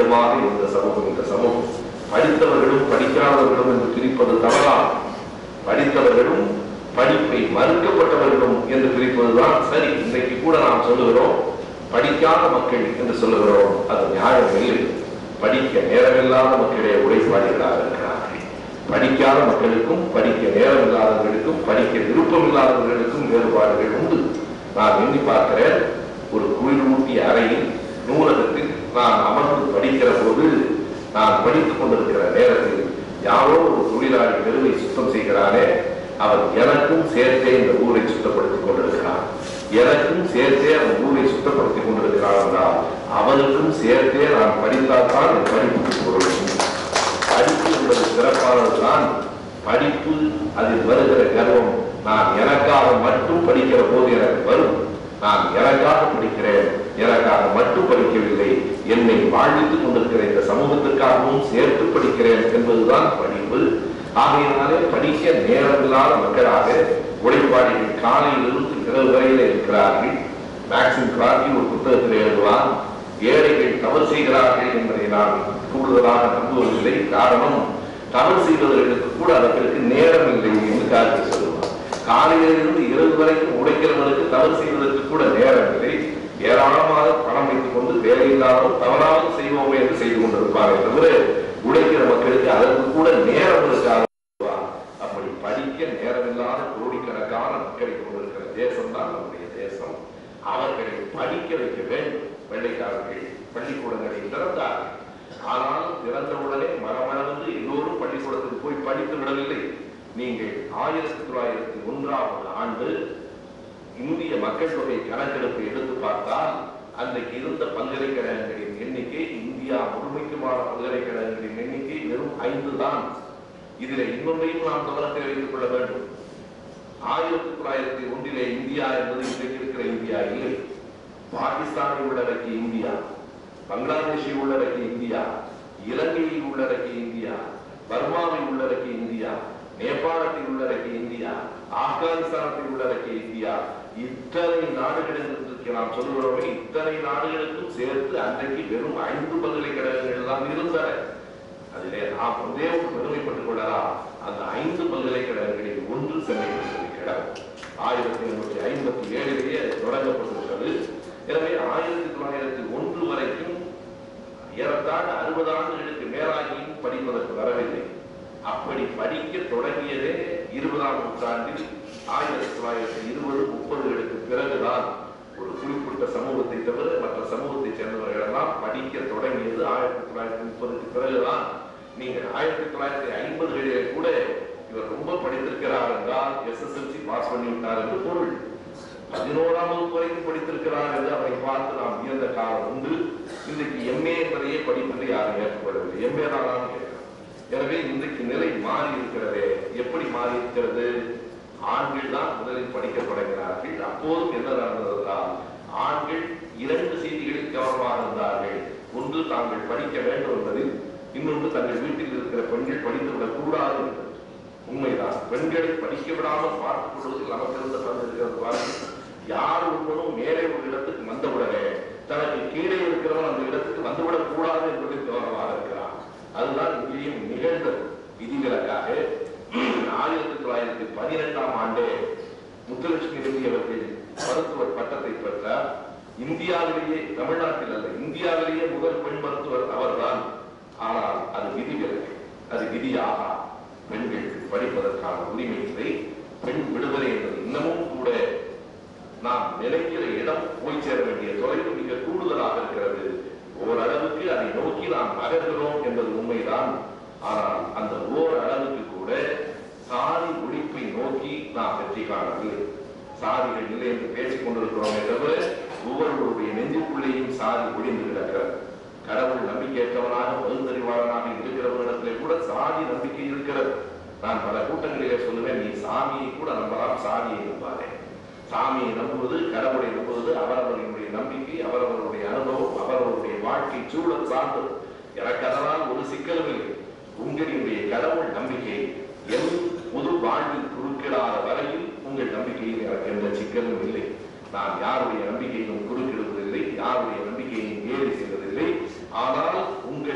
S1: இடமாக இந்த சமூகம் இந்த சமூகம் படித்தவர்களும் படிக்காதவர்களும் என்று பிரிப்பது தவறாம். படித்தவர்களும் படிப்பை மறுக்கப்பட்டவர்களும் என்று பிரிப்பதுதான் சரி. இன்றைக்கு கூட நாம் சொல்லுகிறோம் படிக்காத மக்கள் என்று சொல்லுகிறோம். அது நியாயம் இல்லை. படிக்க நேரமில்லாத மக்களே உழைப்பாளிகளாக இருக்கிறார்கள். படிக்காத மக்களுக்கும் படிக்க நேரம் இல்லாதவர்களுக்கும் படிக்க விருப்பம் இல்லாதவர்களுக்கும் வேறுபாடுகள் உண்டு. நான் எண்ணி பார்க்கிறேன், ஒரு குளிரூட்டிய அறையில் நூலகத்தில் நான் அமர்ந்து படிக்கிற போது நான் படித்துக் கொண்டிருக்கிற நேரத்தில் யாரோ ஒரு தொழிலாளி தெருவை சுத்தம் செய்கிறானே, அவர் எனக்கும் சேர்த்தே இந்த ஊரை சுத்தப்படுத்திக் கொண்டிருக்கிறார். எனக்கும் சேர்த்தே அவன் ஊரை சுத்தப்படுத்திக் கொண்டிருக்கிறார் என்றால் அவனுக்கும் சேர்த்தே நான் படித்தால்தான் என் படிப்புக்கு பொருள். படிப்பு என்பது சிறப்பானதுதான். படிப்பு அதில் வருகிற கர்வம் நான் எனக்காக மட்டும் படிக்கிற போது எனக்கு வரும். நான் எனக்காக படிக்கிறேன், எனக்காக மட்டும் படிக்கவில்லை, என்னை வாழ்வித்துக் கொண்டிருக்கிற இந்த சமூகத்திற்காகவும் சேர்த்து படிக்கிறேன் என்பதுதான் படிப்பு. ஆகையினாலே படிக்க நேரமில்லாத மக்களாக உழைப்பாளிகள் காலையிலிருந்து இரவு வரையில இருக்கிறார்கள். மேக்சிம் கார்கி ஒரு புத்தகத்தில் எழுதுவார், ஏழைகள் தவறு செய்கிறார்கள் என்பதை நான் கூடுதலாக நம்புவதில்லை. காரணம், தவறு செய்வதற்கு கூட அவர்களுக்கு நேரம் இல்லை என்று கார்கி சொல்லுவார். காலையிலிருந்து இரவு வரைக்கும் உழைக்கிறவர்களுக்கு தவறு செய்வதற்கு கூட நேரம் இல்லை. ஏராளமாக பணம் வைத்துக் கொண்டு வேலையில்லாமல் தவறாக செய்வோமே என்று செய்து கொண்டிருப்பார்கள் தவிர உழைக்கிற மக்களுக்கு அதற்கு கூட நேரம் இருக்காது. அப்படி படிக்க நேரமில்லாத கோடிக்கணக்கான மக்களை கொண்டிருக்கிற தேசம் தான் நம்முடைய தேசம். அவர்களை படிக்க வைக்க வேண்டும். வெள்ளைக்காரர்கள் பள்ளிக்கூடங்களை திறந்தார்கள். ஆனால் திறந்தவுடனே மரமளந்து எல்லோரும் பள்ளிக்கூடத்துக்கு போய் படித்து விடவில்லை. நீங்கள் ஆயிரத்தி தொள்ளாயிரத்தி ஒன்றாவது ஆண்டு இந்திய மக்கள் தொகை கணக்கெடுப்பை எடுத்து பார்த்தால் அன்றைக்கு இருந்த பல்கலைக்கழகங்களின் எண்ணிக்கை, இந்தியா முழுமைக்குமான பல்கலைக்கழகங்களின் எண்ணிக்கை வெறும் ஐந்து தான். இதில் இன்னொன்றையும் நாம் கவனத்தில் வைத்துக் கொள்ள வேண்டும். ஆயிரத்தி தொள்ளாயிரத்தி ஒன்றிலே இந்தியா என்பது இன்றைக்கு இருக்கிற இந்தியா இல்லை. பாகிஸ்தானை உள்ளடக்கிய இந்தியா, பங்களாதேஷை உள்ளடக்கிய இந்தியா, இலங்கையை உள்ளடக்கிய இந்தியா, பர்மாவை உள்ளடக்கிய இந்தியா, நேபாளத்தை உள்ளடக்கிய இந்தியா, ஆப்கானிஸ்தானத்தை உள்ளடக்கிய இந்தியா, இத்தனை நாடுகளிலிருந்து நாம் சொல்லுகிறோமே, இத்தனை நாடுகளுக்கும் சேர்த்து அன்றைக்கு வெறும் ஐந்து பல்கலைக்கழகங்கள் தான் இருந்தன. அதிலே நாம் ஒன்றே ஒரு பெருமைப்பட்டுக் கொள்ளலாம். அந்த ஐந்து பல்கலைக்கழகங்களில் ஒன்று சென்னை பல்கலைக்கழகம் ஆயிரத்தி எண்ணூற்றி ஐம்பத்தி ஏழிலேயே தொடங்கப்பட்டிருக்கிறது. எனவே ஆயிரத்தி தொள்ளாயிரத்தி ஒன்று வரைக்கும் ஏறத்தாழ அறுபது ஆண்டுகளுக்கு மேலாகியும் படிப்பதற்கு வரவில்லை. அப்படி படிக்க தொடங்கியதே இருபதாம் நூற்றாண்டில் ஆயிரத்தி தொள்ளாயிரத்தி இருபது முப்பதுகளுக்கு பிறகுதான். ஒரு குறிப்பிட்ட சமூகத்தை தவிர மற்ற சமூகத்தை சேர்ந்தவர்கள் எல்லாம் படிக்க தொடங்கியது ஆயிரத்தி தொள்ளாயிரத்தி முப்பதுக்கு பிறகுதான். நீங்கள் ஆயிரத்தி தொள்ளாயிரத்தி ஐம்பதுகளிலே கூட இவர் ரொம்ப படித்திருக்கிறார் என்றால் S S L C pass பண்ணிவிட்டார் என்று பொருள். பதினோராம் வகுப்பு வரைக்கும் படித்திருக்கிறார் என்று அவரை பார்த்து நாம் வியந்த காலம் உண்டு. இன்றைக்கு எம்ஏ என்பதையே படிப்பதை யாரும் ஏற்றுக்கொள்ளவில்லை. எம்ஏ தான் கேட்கிறார். எனவே இன்றைக்கு நிலை மாறி இருக்கிறதே. எப்படி மாறி இருக்கிறது? ஆண்கள் தான் முதலில் படிக்க தொடங்கினார்கள். அப்போதும் என்ன நடந்ததென்றால் ஆண்கள் இரண்டு செய்திகளில் கவனமாக இருந்தார்கள். ஒன்று, தாங்கள் படிக்க வேண்டும் என்பதில், இன்னொன்று தங்கள் வீட்டில் இருக்கிற பெண்கள் படித்துவிடக் கூடாது என்பது. உண்மைதான். பெண்களை படிக்க விடாமல் பார்த்துக் கொள்வதில் நமக்கு இருந்த பங்கு இருக்கிறது பாருங்கள். யார் ஒருவனும் மேலே ஒரு இடத்துக்கு வந்தவுடனே தனக்கு கீழே இருக்கிறவன் அந்த இடத்துக்கு வந்துவிடக் கூடாது என்பதில் கவனமாக இருக்கிறான். அதுதான் இங்கேயும் நிகழ்ந்தது. விதிவிலக்காக ஆயிரத்தி தொள்ளாயிரத்தி பனிரெண்டாம் ஆண்டே முத்துலட்சுமி ரெட்டி அவர்கள் மருத்துவர் பட்டத்தை பெற்றார். இந்தியாவிலேயே, தமிழ்நாட்டில் அல்ல, இந்தியாவிலேயே முதல் பெண் மருத்துவர் அவர்தான். ஆனால் அது விதிவிலக்கு, அது விதியாக. பெண்கள் படிப்பதற்கான உரிமை இல்லை. பெண் விடுதலை என்பது இன்னமும் கூட நாம் நினைக்கிற இடம் போய் சேர வேண்டிய தொலைவு மிக கூடுதலாக இருக்கிறது. ஓரளவுக்கு அதை நோக்கி நாம் நகர்கிறோம் என்பது உண்மைதான். ஆனால் அந்த ஓரளவுக்கு கூட சாதி ஒழிப்பை நோக்கி நாம் வெற்றி காணவில்லை. சாதிகள் இல்லை என்று பேசிக் கொண்டிருக்கிறோமே தவிர ஒவ்வொருவருடைய நெஞ்சுக்குள்ளேயும் சாதி ஒழிந்து கிடக்கிறது. கடவுள் நம்பிக்கையற்றவனாக பகுத்தறிவாளனாக இருக்கிறவர்களிடத்திலே கூட சாதி நம்பிக்கை இருக்கிறது. நான் பல கூட்டங்களிலே சொல்லுவேன், நீ சாமியை கூட நம்பலாம், சாதியை நம்பாதே. சாமியை நம்புவது, கடவுளை நம்புவது அவரவர்களுடைய நம்பிக்கை, அவரவர்களுடைய அனுபவம், அவரவருடைய வாழ்க்கை சூழல் சார்ந்தது. எனக்கு அதனால் ஒரு சிக்கலும் இல்லை. உங்களுடைய கடவுள் நம்பிக்கை என் பொது வாழ்வில் குறுக்கிடாத வரையில் உங்கள் நம்பிக்கையில் எனக்கு எந்த சிக்கலும் இல்லை. நான் யாருடைய நம்பிக்கையும் குறுக்கிடுவதில்லை, யாருடைய நம்பிக்கையும் ஏறி செய்வதில்லை. ஆனால் உங்கள்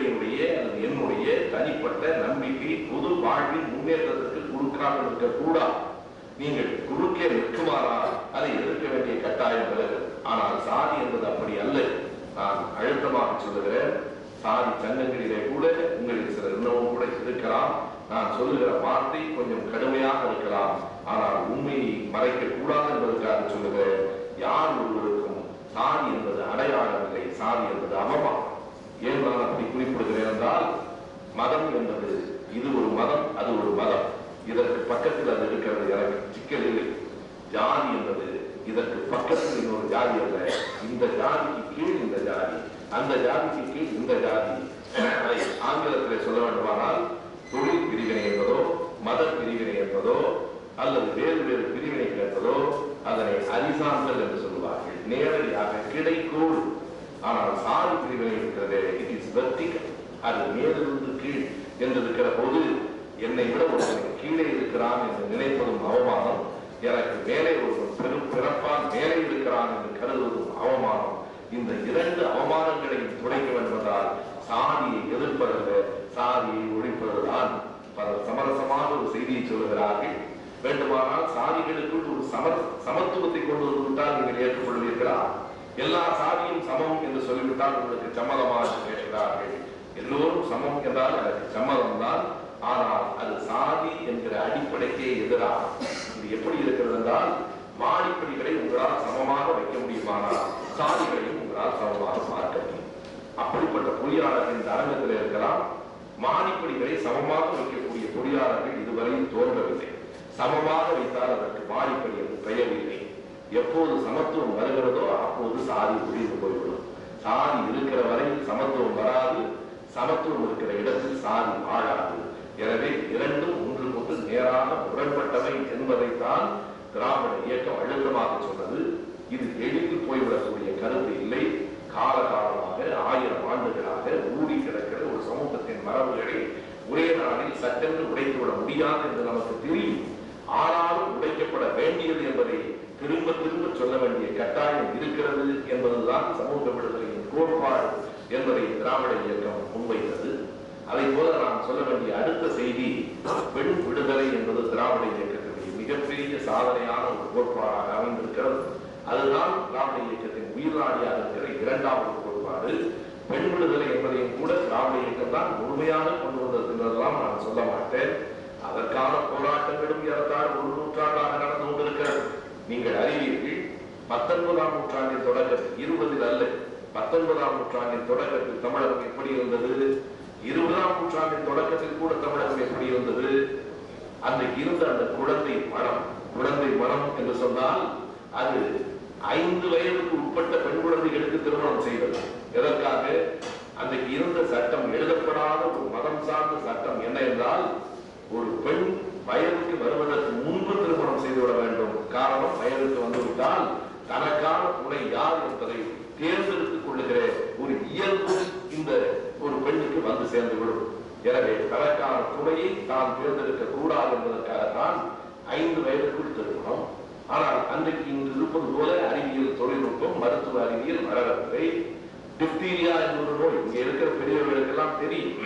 S1: பொது வாழ்வின் முன்னேற்றத்திற்கு குறுக்காக இருக்க கூடாது. நீங்கள் குறுக்கே நிற்குமாறா அதை எதிர்க்க வேண்டிய கட்டாயம் பிறகு. ஆனால் சாதி என்பது அப்படி அல்ல. நான் அழுத்தமாக சொல்லுகிறேன், சாதி சங்கங்களிலே கூட உங்களில் சில இன்னமும் கூட இருக்கலாம். நான் சொல்லுகிற வார்த்தை கொஞ்சம் கடுமையாக இருக்கலாம். ஆனால் உண்மையை மறைக்க கூடாது என்பதற்காக சொல்லுகிறேன். யார் ஒருவருக்கும் சாதி என்பது அடையாளம் இல்லை, சாதி என்பது அவமானம். ஏன் நான் அப்படி குறிப்பிடுகிறேன் என்றால், மதம் என்பது இது ஒரு மதம், அது ஒரு மதம். இதற்கு பக்கத்தில் அது இருக்கிறது, எனக்கு சிக்கல் இல்லை. ஜாதி என்பது இதற்கு பக்கத்தில் இன்னொரு ஜாதி அல்ல. இந்த ஜாதிக்கு கீழ் இந்த ஜாதி, அந்த ஜாதிக்கு கீழ் இந்த ஜாதி. அதை ஆங்கிலத்திலே சொல்ல வேண்டுமானால் தொழில் பிரிவினை என்பதோ மத பிரிவினை என்பதோ அல்லது வேறு வேறு பிரிவினைகள் என்பதோ அதனை அரிசாந்தல் என்று சொல்லுவார்கள். நேரடியாக கிடைக்கோடு. ஆனால் சாதி பிரிவினை இருக்கிறதே, இட் இஸ் வெர்டிகல். அது மேலிருந்து கீழ் என்று இருக்கிற போது என்னை விட ஒருவன் கீழே இருக்கிறான் என்று நினைப்பதும் அவமானம். எனக்கு மேலே ஒருவன் பெரும் பிறப்பால் மேலே இருக்கிறான் என்று கருதுவதும் அவமானம். இந்த இரண்டு அவமானங்களையும் துடைக்க வேண்டுவதால் சாதியை எதிர்ப்பதல்ல, சாதியை ஒழிப்பதுதான். பல சமரசமான ஒரு செய்தியை சொல்லுகிறார்கள். வேண்டுமானால் சாதிகளுக்குள் ஒரு சம சமத்துவத்தை கொண்டு வந்துவிட்டால் நீங்கள் ஏற்றுக்கொள்வீர்களா? எல்லா சாதியும் சமம் என்று சொல்லிவிட்டால் உங்களுக்கு சம்மதமாக கேட்கிறார்கள். எல்லோரும் சமம் என்றால் எனக்கு சம்மதம் தான். ஆனால் அது சாதி என்கிற அடிப்படைக்கே எதிராக. இது எப்படி இருக்கிறது என்றால், மாடிப்படிகளை உங்களால் சமமாக வைக்க முடியுமானால் சாதிகளையும் உங்களால் சமமாக பார்க்க முடியும். அப்படிப்பட்ட பொறியாளர்கள் இந்த அரங்கத்தில் இருக்கலாம். மாடிப்படிகளை சமமாக வைக்கக்கூடிய பொறியாளர்கள் இதுவரையில் தோன்றவில்லை. சமமாக வைத்தால் அதற்கு மாடிப்படி என்று பெயர் இல்லை. எப்போது சமத்துவம் வருகிறதோ அப்போது சாதி ஒழிந்து போய்விடும். சாதி இருக்கிற வரை சமத்துவம் வராது, சமத்துவம் இருக்கிற இடத்தில் சாதி வாழாது. எனவே இரண்டும் ஒன்று கொண்டு நேராக முரண்பட்டவை என்பதைத்தான் திராவிட இயக்கம் அழுத்தமாக சொன்னது. இது எளிதில் போய்விடக்கூடிய கருத்து இல்லை. காலகாலமாக ஆயிரம் ஆண்டுகளாக ஊடி கிடக்கிற ஒரு சமூகத்தின் மரபுகளை ஒரே நாளில் சட்டென்று உடைத்துவிட முடியாது என்று நமக்கு தெரியும். ஆனாலும் உடைக்கப்பட வேண்டியது என்பதை திரும்ப திரும்ப சொல்ல வேண்டிய கட்டாயம் இருக்கிறது என்பதுதான் சமூக விடுதலையின் கோட்பாடு என்பதை திராவிட இயக்கம் முன்வைத்தது. அதை போல நான் சொல்ல வேண்டிய அடுத்த செய்தி, பெண் விடுதலை என்பது திராவிட இயக்கத்தினுடைய மிகப்பெரிய சாதனையான ஒரு கோட்பாடாக அமைந்திருக்கிறது. அதுதான் திராவிட இயக்கத்தின் உயிர்நாடியாக இருக்கிற இரண்டாவது கோட்பாடு. பெண் விடுதலை என்பதையும் கூட திராவிட இயக்கம் தான் முழுமையாக கொண்டு வந்தது என்பதெல்லாம் நான் சொல்ல மாட்டேன். அதற்கான போராட்டங்களும் ஏறத்தாழ ஒரு நூற்றாண்டாக நடந்து கொண்டிருக்கிறது. நீங்கள் அறிவீர்கள், பத்தொன்பதாம் நூற்றாண்டின் தொடக்கத்தில், இருபதில் அல்ல, பத்தொன்பதாம் நூற்றாண்டின் தொடக்கத்தில் தமிழகம் எப்படி இருந்தது? இருபதாம் நூற்றாண்டின் தொடக்கத்தில் கூட தமிழகம் எப்படி இருந்தது? அன்றைக்கு இருந்த அந்த குழந்தை மனம், குழந்தை மனம் என்று சொன்னால் அது ஐந்து வயதுக்கு உட்பட்ட பெண் குழந்தைகளுக்கு திருமணம் செய்வது. எதற்காக? அன்றைக்கு இருந்த சட்டம், எழுதப்படாத ஒரு மதம் சார்ந்த சட்டம் என்ன என்றால், ஒரு பெண் வயதுக்கு வருவதற்கு முன்பு திருமணம் செய்துவிட வேண்டும். காரணம், வயதுக்கு வந்துவிட்டால் தனக்கான துணை யார் என்பதை தேர்ந்தெடுத்துக் கொள்ளுகிற ஒரு இயல்பு இந்த ஒரு பெண்ணுக்கு வந்து சேர்ந்துவிடும். எனவே தனக்கான துணையை தான் தேர்ந்தெடுக்க கூடாது என்பதற்காகத்தான் ஐந்து வயதுக்குள் திருமணம். ஆனால் அன்றைக்கு இன்று இருப்பது போல அறிவியல் தொழில்நுட்பம், மருத்துவ அறிவியல் வளரவில்லை. டிப்தீரியா என்ற ஒரு நோய் இங்கே இருக்கிற பெரியவர்களுக்கெல்லாம் தெரியும்.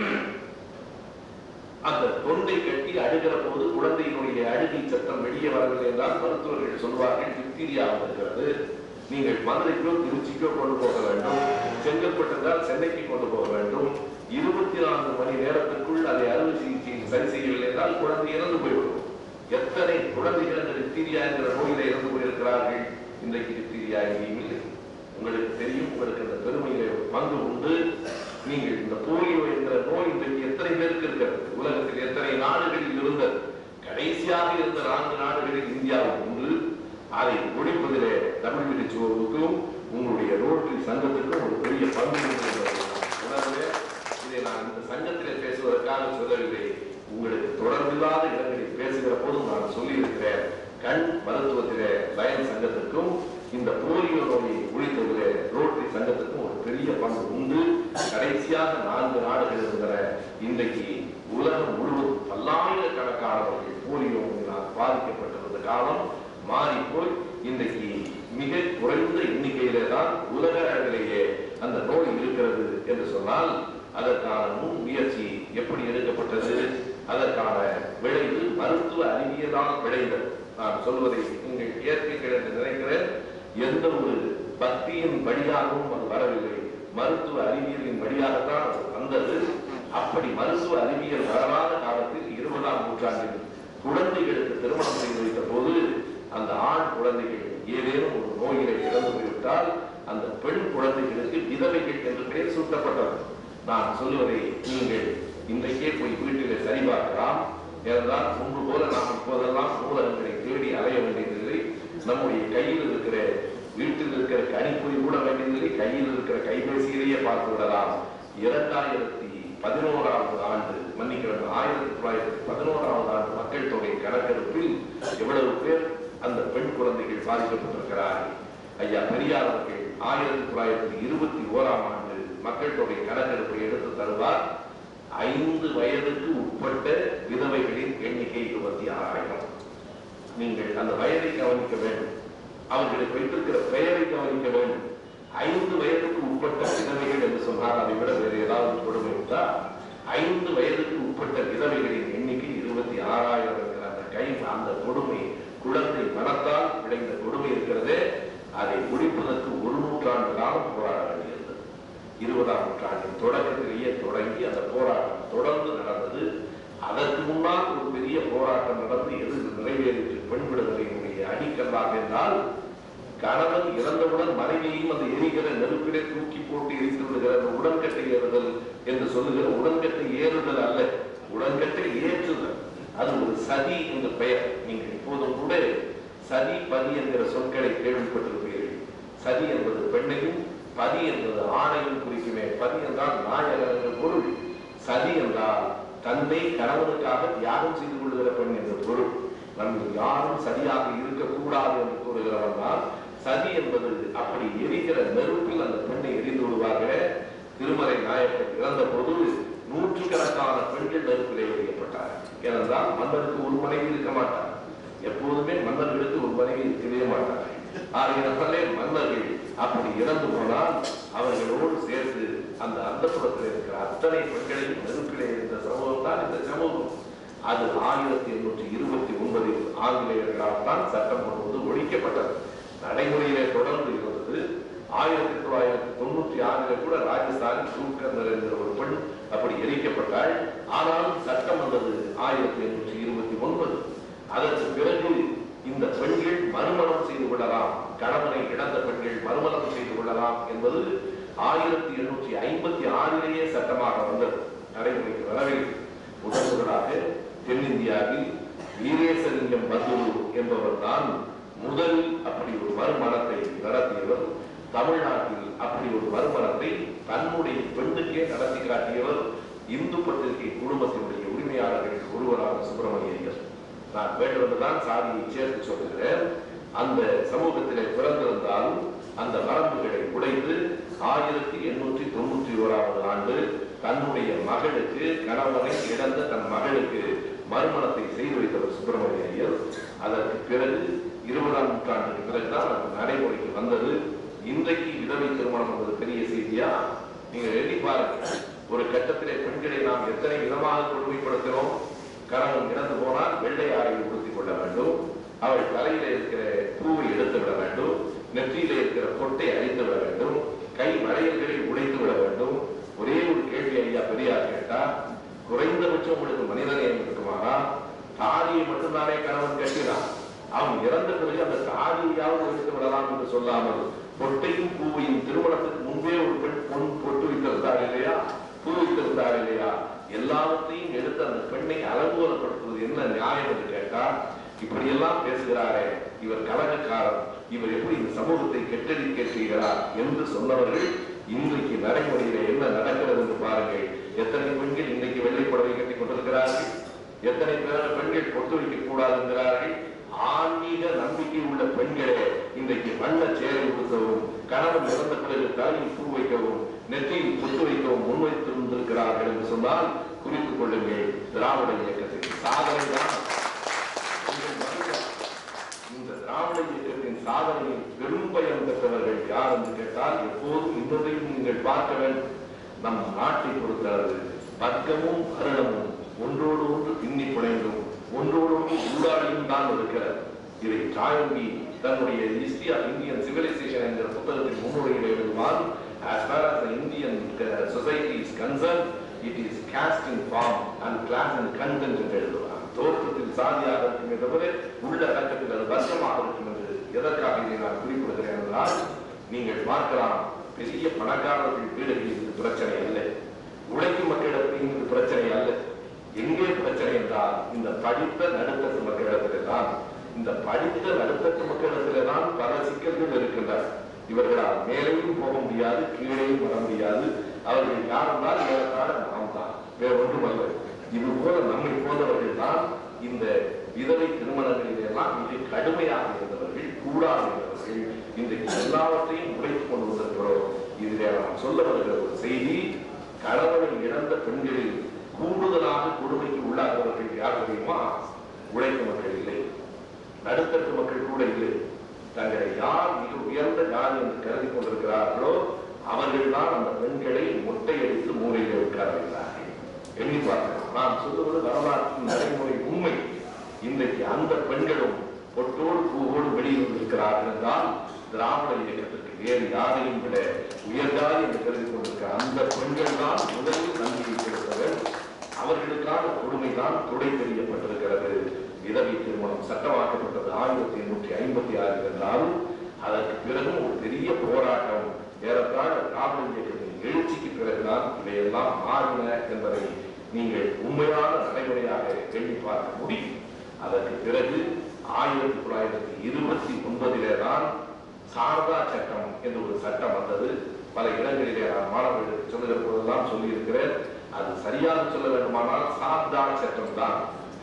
S1: அந்த தொண்டை கட்டி அழுகிற போது குழந்தையினுடைய அழுகை சத்தம் வெளியே வரவில்லை என்றால் மருத்துவர்கள் சொல்வார்கள் டிப்தீரியா இருக்கிறது, நீங்கள் மதுரைக்கோ திருச்சிக்கோ கொண்டு போக வேண்டும், செங்கல்பட்டால் சென்னைக்கு கொண்டு போக வேண்டும். இருபத்தி நான்கு மணி நேரத்திற்குள் அதை அறுவை சிகிச்சை சரி செய்யவில்லை என்றால் குழந்தை இறந்து போய்விடும். எத்தனை குழந்தைகள் அந்த டிப்தீரியா என்கிற நோயில இறந்து போயிருக்கிறார்கள். இன்றைக்கு டிப்தீரியா எங்கேயும் இல்லை. உங்களுக்கு தெரியும், உங்களுக்கு அந்த பெருமையில பங்கு உண்டு. நீங்கள் இந்த போலியோ என்கிற நோய் இன்றைக்கு எத்தனை பேருக்கு இருக்கிறது? உலகத்தில் எத்தனை நாடுகளில் இருந்தது? கடைசியாக இருந்த நான்கு நாடுகளில் இந்தியாவில் உண்டு. அதை ஒழிப்பதிலே டபிள்யூஹெச்ஓவுக்கும் உங்களுடைய ரோட்டரி சங்கத்திற்கும் ஒரு பெரிய பங்கு உணர்வு. இதை நான் இந்த சங்கத்திலே பேசுவதற்காக சொல்லவில்லை. உங்களுக்கு தொடர்பில்லாத இடங்களில் பேசுகிற போதும் நான் சொல்லியிருக்கிறேன். கண் மருத்துவத்திலே லயன் சங்கத்திற்கும் இந்த போலியோ நோயை ஒழித்ததிலே ரோட்டரி சங்கத்திற்கும் ஒரு பெரிய பங்கு உண்டு. கடைசியாக நான்கு நாடுகள் இருந்தன. இன்றைக்கு உலகம் முழுவதும் பல்லாயிரக்கணக்கானவர்கள் போலியோ நோயினால் பாதிக்கப்பட்டிருந்த காலம் மாறி போய் இன்றைக்கு மிக குறைந்த எண்ணிக்கையிலே தான் உலக அளவிலேயே அந்த நோய் இருக்கிறது என்று சொன்னால் அதற்கான முன் முயற்சி எப்படி எடுக்கப்பட்டது? அதற்கான விளைவு மருத்துவ அறிவியலால் விளைந்தது. நான் சொல்வதை நீங்கள் ஏற்க நினைக்கிறேன். எந்த ஒரு பக்தியின் வழியாகவும் அது வரவில்லை, மருத்துவ அறிவியலின் வழியாகத்தான் அது வந்தது. அப்படி மருத்துவ அறிவியல் வராத காலத்தில் இருபதாம் நூற்றாண்டில் குழந்தைகளுக்கு திருமணம் செய்து வைத்த போது அந்த ஆண் குழந்தைகள் ஏதேனும் ஒரு நோயிலை இறந்து போய்விட்டால் அந்த பெண் குழந்தைகளுக்கு விதவைகள் என்று பெயர் சூட்டப்பட்டது. நான் சொல்வதை நீங்கள் இன்றைக்கே போய் வீட்டிலே சரிபார்க்கலாம். ஏனென்றால் முன்பு போல நாம் இப்போதெல்லாம் நூலகங்களை தேடி அலைய வேண்டியதில்லை. நம்முடைய கையில் இருக்கிற வீட்டில் இருக்கிற கணிப்பொறி கூட வேண்டியதில்லை, கையில் இருக்கிற கைபேசியிலேயே பார்த்து விடலாம். இரண்டாயிரத்தி பதினோராவது ஆண்டு மன்னிக்கிறது ஆயிரத்தி தொள்ளாயிரத்தி பதினோராவது ஆண்டு மக்கள் தொகை கணக்கெடுப்பில் எவ்வளவு பேர் அந்த பெண் குழந்தைகள் பாதிக்கப்பட்டிருக்கிறார்கள். ஐயா பெரியார் அவர்கள் ஆயிரத்தி தொள்ளாயிரத்தி இருபத்தி ஓராம் ஆண்டு மக்கள் தொகை கணக்கெடுப்பை எடுத்து தருவார். ஐந்து வயதுக்கு உட்பட்ட விதவைகளின் எண்ணிக்கை இருபத்தி ஆறாயிரம். நீங்கள் அந்த வயதை கவனிக்க வேண்டும், அவர்களுக்கு வைத்திருக்கிற பெயரை கவனிக்க வேண்டும். ஐந்து வயதுக்கு உட்பட்ட விதவைகள் என்று சொன்னால் அதை விட வேறு ஏதாவது கொடுமை உண்டா? ஐந்து வயதுக்கு உட்பட்ட விதவைகளின் எண்ணிக்கை இருபத்தி ஆறாயிரம் இருக்கிற அந்த கை அந்த கொடுமை, குழந்தை மனத்தால் விளைந்த கொடுமை இருக்கிறதே, அதை முடிப்பதற்கு ஒரு நூற்றாண்டு காலம் போராட வேண்டியிருந்தது. இருபதாம் நூற்றாண்டின் தொடக்கத்திலேயே தொடங்கி அந்த போராட்டம் தொடர்ந்து நடந்தது. அதற்கு முன்னால் ஒரு பெரிய போராட்டம் நடந்து எது நிறைவேறிற்று? பெண் விடுதலையினுடைய அடிக்கல்லாக என்றால் கணவன் இறந்தவுடன் மனைவியையும் அந்த எரிகிற நெருப்பிலே தூக்கி போட்டு எரித்து விடுகிற உடன்கட்டை ஏறுதல் என்று சொல்லுகிற உடன்கட்டை ஏறுதல் அல்ல, உடன்கட்டை ஏற்றுதல். அது ஒரு சதி என்ற பெயர். நீங்கள் இப்போதும் கூட சதி பதி என்கிற சொற்களை கேள்விப்பட்டிருப்பீர்கள். சதி என்பது பெண்ணையும், பதி என்பது ஆணையும் குறிக்குமே. பதி என்றால் நாயகர் என்ற பொருள். சதி என்றால் தன்னை கணவனுக்காக தியாகம் செய்து கொள்கிற பெண் என்ற பொருள். நம்ம யாரும் சரியாக இருக்கக்கூடாது என்று கூறுகிறவனால் சதி என்பது அப்படி எரிகிற நெருப்பில் அந்த பெண்ணை எரிந்து விடுவார்களே. திருமலை நாயக்கர் இறந்த போது நூற்றுக்கணக்கான பெண்கள் நெருப்பிலே எறியப்பட்டார்கள். ஏனென்றால் மன்னருக்கு ஒரு மனைவி இருக்க மாட்டார், எப்போதுமே மன்னர்களுக்கு ஒரு மனைவி இருக்கவே மாட்டார்கள். ஆகியனாலே மன்னர்கள் அப்படி இறந்து போனால் அவர்களோடு சேர்த்து அந்த அந்தப்புறத்தில் இருக்கிற அத்தனை பெண்களையும் நெருப்பிலே இருந்த சமூகம் தான் இந்த சமூகம். அது ஆயிரத்தி எண்ணூற்றி இருபத்தி ஒன்பதில் ஆங்கிலேயர்களால் தான் சட்டம் கொண்டு ஒழிக்கப்பட்டது. நடைமுறையிலே தொடர்ந்து இருந்தது. ஆயிரத்தி தொள்ளாயிரத்தி தொண்ணூற்றி ஆறில கூட ராஜஸ்தானில் சூட்கர்னர் என்கிற ஒரு பெண் அப்படி எரிக்கப்பட்டாள். ஆனாலும் சட்டம் வந்தது ஆயிரத்தி எண்ணூற்றி இருபத்தி ஒன்பது. அதற்கு பிறகு இந்த பெண்கள் மறுமணம் செய்து கொள்ளலாம், கணவனை இழந்த பெண்கள் மறுமணம் செய்து கொள்ளலாம் என்பது ஆயிரத்தி எண்ணூற்றி ஐம்பத்தி ஆறிலேயே சட்டமாக வந்தது. நடைமுறைக்கு வரவில்லை. முதன் முதலாக தென்னிந்தியாவில் வீரேசலிங்கம் பந்துரு என்பவர் தான் முதலில் அப்படி ஒரு மறுமணத்தை நடத்தியவர். தமிழ்நாட்டில் அப்படி ஒரு மறுமணத்தை தன்னுடைய பெண்ணுக்கே நடத்தி காட்டியவர் இந்து பத்திரிகை குடும்பத்தினுடைய உரிமையாளர்கள் ஒருவரான சுப்பிரமணிய ஐயர். நான் வேண்டுவதுதான் சாதியை சேர்த்து சொல்லுகிறேன். அந்த சமூகத்திலே பிறந்திருந்தாலும் அந்த வரம்புகளை உடைத்து ஆயிரத்தி எண்ணூற்றி தொண்ணூற்றி ஓராவது ஆண்டு தன்னுடைய மகளுக்கு, கணவனை இழந்த தன் மகளுக்கு மறுமணத்தை செய்து வைத்தவர் சுப்பிரமணிய ஐயர். அதற்கு பிறகு இருபதாம் நூற்றாண்டுக்கு பிறகுதான் அது நடைமுறைக்கு வந்தது. இன்றைக்கு விதவை திருமணம் என்பது பெரிய செய்தியா? நீங்க எண்ணி பாருங்க. ஒரு கட்டத்திலே பெண்களை நாம் எத்தனை விதமாக கொடுமைப்படுத்தினோம். கணவன் இறந்து போனால் வெள்ளை ஆடையை உடுத்திக் கொள்ள வேண்டும், அவள் தலையில இருக்கிற பூவை எடுத்து விட வேண்டும், நெற்றியில இருக்கிற பொட்டை அழித்து விட வேண்டும், கை வளையல்களை உடைத்து விட வேண்டும். ஒரே ஒரு கேள்வி ஐயா பெரியார் கேட்டா, குறைந்தபட்சம் உங்களுக்கு மனிதநேயம் இருக்குமானா? தாலியை மட்டும்தானே கணவன் கட்டினான், அவன் இறந்த பிறகு அந்த தாலியாவது எடுத்து விடலாம் என்று சொல்லாமல் பொட்டையும் பூவையும் திருமணத்துக்கு முன்பே ஒரு பெண் பொன் பொட்டு வைத்திருந்தார் இல்லையா, பூ வைத்திருந்தார் இல்லையா, எல்லாவற்றையும் எடுத்து அந்த பெண்ணை அலங்கோலப்படுத்துவது என்ன நியாயம் என்று கேட்டால், இப்படியெல்லாம் பேசுகிறாரே இவர் கலகக்காரர், இவர் எப்படி இந்த சமூகத்தை கெட்டடிக்க செய்கிறார் என்று சொன்னவர்கள் இன்றைக்கு நடைமுறையில என்ன நடக்கிறது என்று பாருங்கள். எத்தனை பெண்கள் இன்றைக்கு வெள்ளை புடவை கட்டிக் கொண்டிருக்கிறார்கள், எத்தனை பேர் பெண்கள் பொட்டு வைக்க கூடாது என்கிறார்கள். ஆன்மீக நம்பிக்கை உள்ள பெண்களே இன்றைக்கு வண்ண சேரை கொடுக்கவும், கணவன் இறந்த பிறகு தலையில் பூ வைக்கவும், நெற்றியில் பொட்டு வைக்கவும் முன்வைத்திருந்திருக்கிறார்கள் என்று சொன்னால் குறித்துக் கொள்ளுங்கள், திராவிட இயக்கத்தின் சாதனை தான். இந்த திராவிட இயக்கத்தின் சாதனையில் பெரும் பயன் பெற்றவர்கள் யார் என்று கேட்டால், எப்போதும் இன்னொன்றையும் நீங்கள் பார்க்க வேண்டும். நம் நாட்டை பொறுத்தளவு பக்கமும் வருடமும் ஒன்றோடு ஒன்று பின்னி பிணைந்தும் ஒன்றோடு ஒன்று உள்ளாடியும் தான் இருக்கிறது. இதை சாயங்கி தன்னுடைய ஹிஸ்டரி ஆஃப் இந்தியன் சிவிலைசேஷன் என்கிற புத்தகத்தின் முன்னுரையில் எழுதுவார். As far as the Indian society is concerned, it is cast in form and class and content என்று எழுதுவார். தோற்றத்தில் சாதியாக இருக்கும் தவிர உள்ள அடக்கத்தில் அது வர்க்கமாக இருக்கும் என்று எதற்காக இதை நான் குறிப்பிடுகிறேன் என்றால், நீங்கள் பார்க்கலாம், பெரிய பணக்காரர்கள் வீடுகளில் இது பிரச்சனை அல்ல, உழைக்கும் மக்களிடத்தில் இது பிரச்சனை அல்ல. எங்கே பிரச்சனை என்றால் இந்த படித்த நடுத்தட்டு மக்களிடத்திலே தான். இந்த படித்த நடுத்தட்டு மக்களிடத்திலே தான் பல சிக்கல்கள் இருக்கின்றன. இவர்களால் மேலேயும் போக முடியாது, கீழேயும் வர முடியாது. அவர்கள் யாரென்றால் ஏறத்தாழ நாம் தான், வேற ஒன்றுமல்ல. இது போல நம்மை போன்றவர்கள் தான் இந்த விதவை திருமணங்களிலெல்லாம் மிக கடுமையாக இருந்தவர்கள், கூடாது இருந்தவர்கள். இன்றைக்கு எல்லாவற்றையும் உடைத்துக் கொண்டு வந்திருக்கிறோம். இதிலே நாம் சொல்ல வருகிற ஒரு செய்தி, கணவனை இழந்த பெண்களில் கூடுதலாக கொடுமைக்கு உள்ளாதவர்கள் யார் தெரியுமா? உழைக்கும் மக்கள் இல்லை, நடுத்தட்டு மக்கள் கூட இல்லை. தங்களை யார் மிக உயர்ந்த ஜாதி என்று கருதி கொண்டிருக்கிறார்களோ அவர்கள் தான் அந்த பெண்களை மொட்டையடித்து மூலையிலே உட்கார வைக்கிறார்கள். எண்ணி பார்க்கிறோம். நான் சொல்லுவது வரலாற்றின் நடைமுறை உண்மை. இன்றைக்கு அந்த பெண்களும் பொட்டோடு பூவோடு வெளியில் இருக்கிறார்கள் என்றால் திராவிட இயக்கத்திற்கு வேறு யாரையும் விட உயர்ஜாதி என்று கருதி கொண்டிருக்கிற அந்த பெண்கள் தான் முதலில் நம்பிக்கை செலுத்தவர். அவர்களுக்கான கொடுமைதான் துடை தெரியப்பட்டிருக்கிறது. விதவை திருமணம் சட்டமாக்கப்பட்டது ஆயிரத்தி எண்ணூற்றி ஐம்பத்தி ஆறில் என்றாலும் அதற்கு பிறகு ஒரு பெரிய போராட்டம், ஏறத்தாழ திராவிட இயக்கத்தின் எழுச்சிக்கு பிறகுதான் இவையெல்லாம் மாறின என்பதை நீங்கள் உண்மையான நடைமுறையாக எண்ணி பார்க்க முடியும். அதற்கு பிறகு ஆயிரத்தி தொள்ளாயிரத்தி இருபத்தி ஒன்பதிலே தான் சாரதா சட்டம் என்று ஒரு சட்டம் வந்தது. பல இடங்களிலே நான் மாணவர்களுக்கு சொல்லுகிற போதெல்லாம் சொல்லியிருக்கிறேன். அது சரியாக சொல்ல வேண்டுமானால் சாரதா சட்டம் தான்.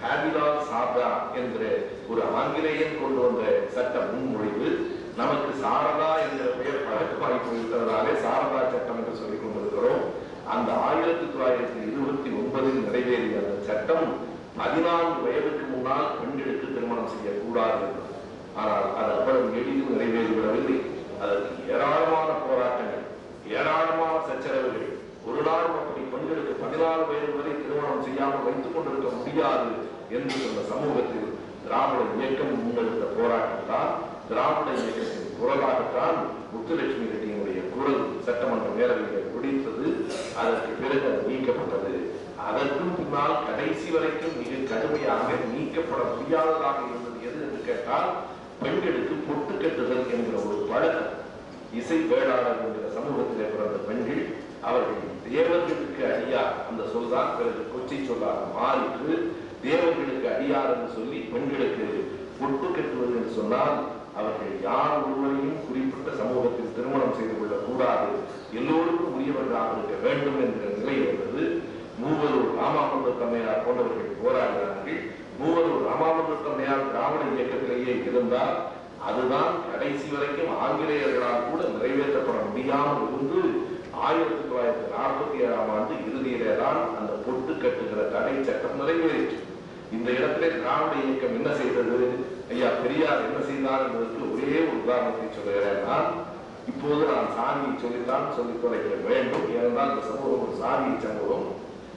S1: சாரதா என்ற ஒரு ஆங்கிலேயன் கொண்டு வந்த சட்ட முன்மொழிவு நமக்கு சாரதா என்ற பெயர் பழக்கமாகி போயிருக்கிறதாலே சாரதா சட்டம் என்று சொல்லிக் கொண்டிருக்கிறோம். அந்த ஆயிரத்தி தொள்ளாயிரத்தி இருபத்தி ஒன்பதில் நிறைவேறிய அந்த சட்டம் பதினான்கு வயதுக்கு முன்னால் பெண்களுக்கு திருமணம் செய்யக்கூடாது. ஆனால் அது அவ்வளவு எளிதில் நிறைவேறிவிடவில்லை. அதற்கு ஏராளமான போராட்டங்கள், ஏராளமான சச்சரவுகள். ஒரு நாள் அப்படி பெண்களுக்கு பதினாறு வயது வரை திருமணம் செய்யாமல் வைத்துக் கொண்டிருக்க முடியாது என்று சொன்ன சமூகத்தில் திராவிட இயக்கம் முன்னெடுத்த போராட்டம் தான், திராவிட இயக்கத்தின் குரலாகத்தான் முத்துலட்சுமி ரெட்டியினுடைய குரல் சட்டமன்ற மேலவையில் பிடித்தது. அதற்கு பிறகு அது நீக்கப்பட்டது. அதற்கும் பின்னால் கடைசி வரைக்கும் மிக கடுமையாக நீக்கப்பட முடியாததாக இருந்தது எது என்று கேட்டால், பெண்களுக்கு பொட்டு கட்டுதல் என்கிற ஒரு பழக்கம். இசை வேளாளர் என்கிற சமூகத்திலே பிறந்த பெண்கள், அவர்கள் தேவர்களுக்கு அடியார், அந்த சொல்தான் பிறகு கொச்சை சொல்லாக மாறிட்டு தேவர்களுக்கு அடியார் என்று சொல்லி பெண்களுக்கு பொட்டு கட்டுவது என்று சொன்னால் அவர்கள் யார் ஒருவரையும் குறிப்பிட்ட சமூகத்தில் திருமணம் செய்து கொள்ளக் கூடாது, எல்லோருக்கும் உரியவர்களாக இருக்க வேண்டும் என்கிற நிலை இருந்தது. மூவரூர் ராமானந்த தம்மையார் போன்றவர்கள் போராடினார்கள். மூவரூர் ராமானந்த தம்மையார் திராவிட இயக்கத்திலேயே இருந்தால் அதுதான் கடைசி வரைக்கும் ஆங்கிலேயர்களால் கூட நிறைவேற்றப்பட முடியாமல் இருந்து ஆயிரத்தி தொள்ளாயிரத்தி நாற்பத்தி ஏழாம் ஆண்டு இறுதியிலே தான் அந்த பொட்டு கட்டுகிற தடை சட்டம் நிறைவேறிற்று. இந்த இடத்திலே திராவிட இயக்கம் என்ன செய்தது? ஐயா பெரியார் என்ன செய்தார் என்பதற்கு ஒரே ஒரு உதாரணத்தை சொல்லுகிறேன். நான் இப்போது நான் சாதியை சொல்லித்தான் சொல்லித் தொலைக்க வேண்டும். ஏனென்றால் இந்த சமூகம் ஒரு சாதியை சமூகம்.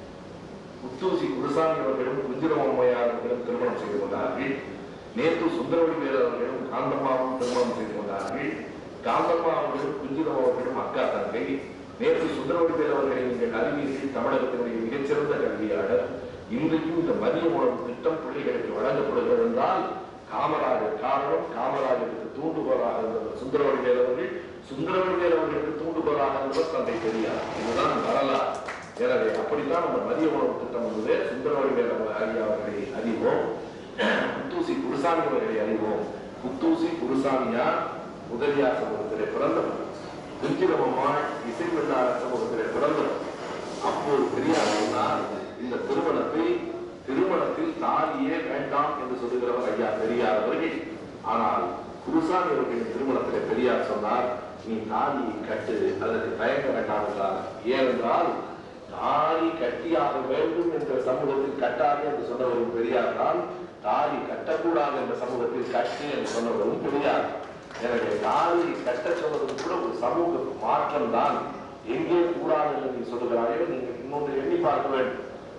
S1: முத்தூசி குருசாமி அவர்களும் குஞ்சிரம் அம்மையார் அவர்களும் திருமணம் செய்து கொண்டார்கள். நேற்று சுந்தரவடி வேலர் அவர்களும் காந்தம்மாவும் திருமணம் செய்து கொண்டார்கள். காந்தம்மா அவர்களும் குஞ்சிரம் அவர்களும் அக்கா தங்கை. நேற்று சுந்தரவடி வேலர் அவர்களை நீங்கள் அறிவீர்கள், தமிழகத்தினுடைய மிகச்சிறந்த கல்வியாளர். இன்றைக்கும் இந்த மதிய உணவு திட்டம் பிள்ளைகளுக்கு வழங்கப்படுகிறது என்றால் காமராஜர் காரணம். காமராஜருக்கு தூண்டுகோலாக இருந்தவர் சுந்தரவடி வேலர் அவர்கள், சுந்தரவடி வேலர் அவர்களுக்கு தூண்டுகோலாக இருந்தவர் தந்தை பெரியார். இதுதான் வரலாறு. எனவே அப்படித்தான் அந்த மதிய உணவு திட்டம் என்பது சுந்தரவடி வேலர் ஐயா அவர்களை அறிவோம், புத்தூசி குருசாமி அவர்களை அறிவோம். புத்தூசி குருசாமியார் உதவியார் சமூகத்திலே பிறந்தவர், குஞ்சிரம்மாள் இசை வெள்ளாளர் சமூகத்திலே பிறந்தவர். அப்போது பெரியார் சொன்னார், இந்த திருமணத்தை திருமணத்தில் தாலியே வேண்டாம் என்று சொல்லுகிறவர் ஐயா பெரியார் அவர்கள். ஆனால் குருசாமி அவர்களின் திருமணத்திலே பெரியார் சொன்னார், நீ தாலியை கட்டு, அதற்கு தயங்க வேண்டாம் என்றார். ஏனென்றால் தாலி கட்டியாக வேண்டும் என்ற சமூகத்தில் கட்டாது என்று சொன்னவரும் பெரியார் தான், தாலி கட்டக்கூடாது என்ற சமூகத்தில் கட்டு என்று சொன்னவரும் பெரியார். எனவே தாலி கட்ட சொன்னதும் கூட ஒரு சமூக மாற்றம் தான். எங்கே கூடாது என்று நீ சொல்லுகிறாயோ நீங்கள் இன்னொன்று எண்ணி பார்க்க வேண்டும்.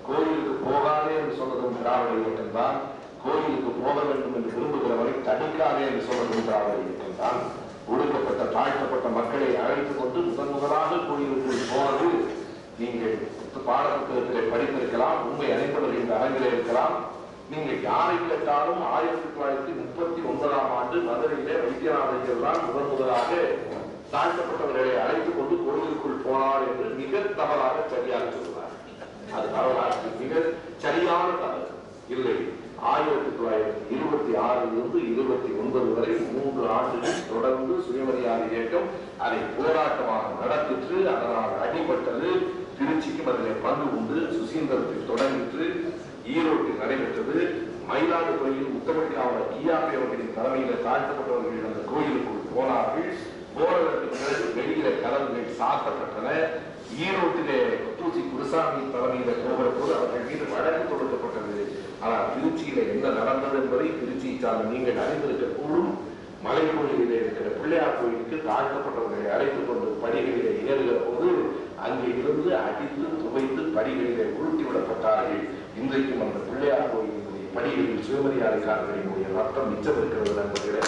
S1: கோயிலுக்கு போகாதே என்று சொன்னதும் திராவிட இயக்கம் தான். கோயிலுக்கு போக வேண்டும் என்று விரும்புகிறவரை தடுக்காதே என்று சொன்னதும் திராவிட இயக்கம் தான். ஒடுக்கப்பட்ட தாழ்த்தப்பட்ட மக்களை அழைத்துக் கொண்டு முதன் முதலாக கோயிலுக்குள் போனது நீங்கள் பாடப்புத்தகத்திலே படித்திருக்கலாம், உண்மை அறிந்தவர்கள் இந்த அரங்கிலே இருக்கலாம். நீங்கள் யாரை கேட்டாலும் ஆயிரத்தி தொள்ளாயிரத்தி முப்பத்தி ஒன்பதாம் ஆண்டு மதுரையிலே வைத்தியநாதையர் தான் முதன் முதலாக தாழ்த்தப்பட்டவர்களை அழைத்துக் கொண்டு கோயிலுக்குள் போனார் என்று மிக தவறாக சரியாக சொல்கிறார். அது வரலாற்று மிக சரியான தவறு இல்லை. ஆயிரத்தி தொள்ளாயிரத்தி இருபத்தி ஆறில் இருந்து இருபத்தி ஒன்பது வரை மூன்று ஆண்டுகள் தொடர்ந்து சுயமரியாதை இயக்கம் அதை போராட்டமாக நடத்திற்று. அதனால் அடிபட்டது. திருச்சிக்கும் அதில் பங்கு உண்டு. சுசீந்திரத்தில் தொடங்கிற்று. ஈரோட்டில் நடைபெற்றது. மயிலாடுதுறையில் முத்தமிழ்காவலர் கியாபி அவர்களின் தலைமையில் தாழ்த்தப்பட்டவர்கள் அந்த கோயிலுக்குள் போனார்கள். போனதற்கு பிறகு வெளியில கதவுகள் சாத்தப்பட்டன. ஈரோட்டிலே குத்தூசி குருசாமி தலைமையில போகிற போது அவர்கள் மீது வழக்கு தொடுக்கப்பட்டது. ஆனால் திருச்சியில என்ன நடந்தது என்பதை திருச்சியை சார்ந்த நீங்கள் அறிந்திருக்க கூடும். மலை கோயிலிலே இருக்கிற பிள்ளையார் கோயிலுக்கு தாழ்த்தப்பட்டவர்களை அழைத்துக் கொண்டு படிகளிலே ஏறுகிற போது அங்கே இருந்து அடித்து துவைத்து படிகளிலே உருட்டி விடப்பட்டார்கள். இன்றைக்கும் அந்த பிள்ளையார் கோயிலுடைய படிகளில் சுயமரியாதைக்காரர்களினுடைய ரத்தம் மிச்சம் இருக்கிறது நண்பர்களே.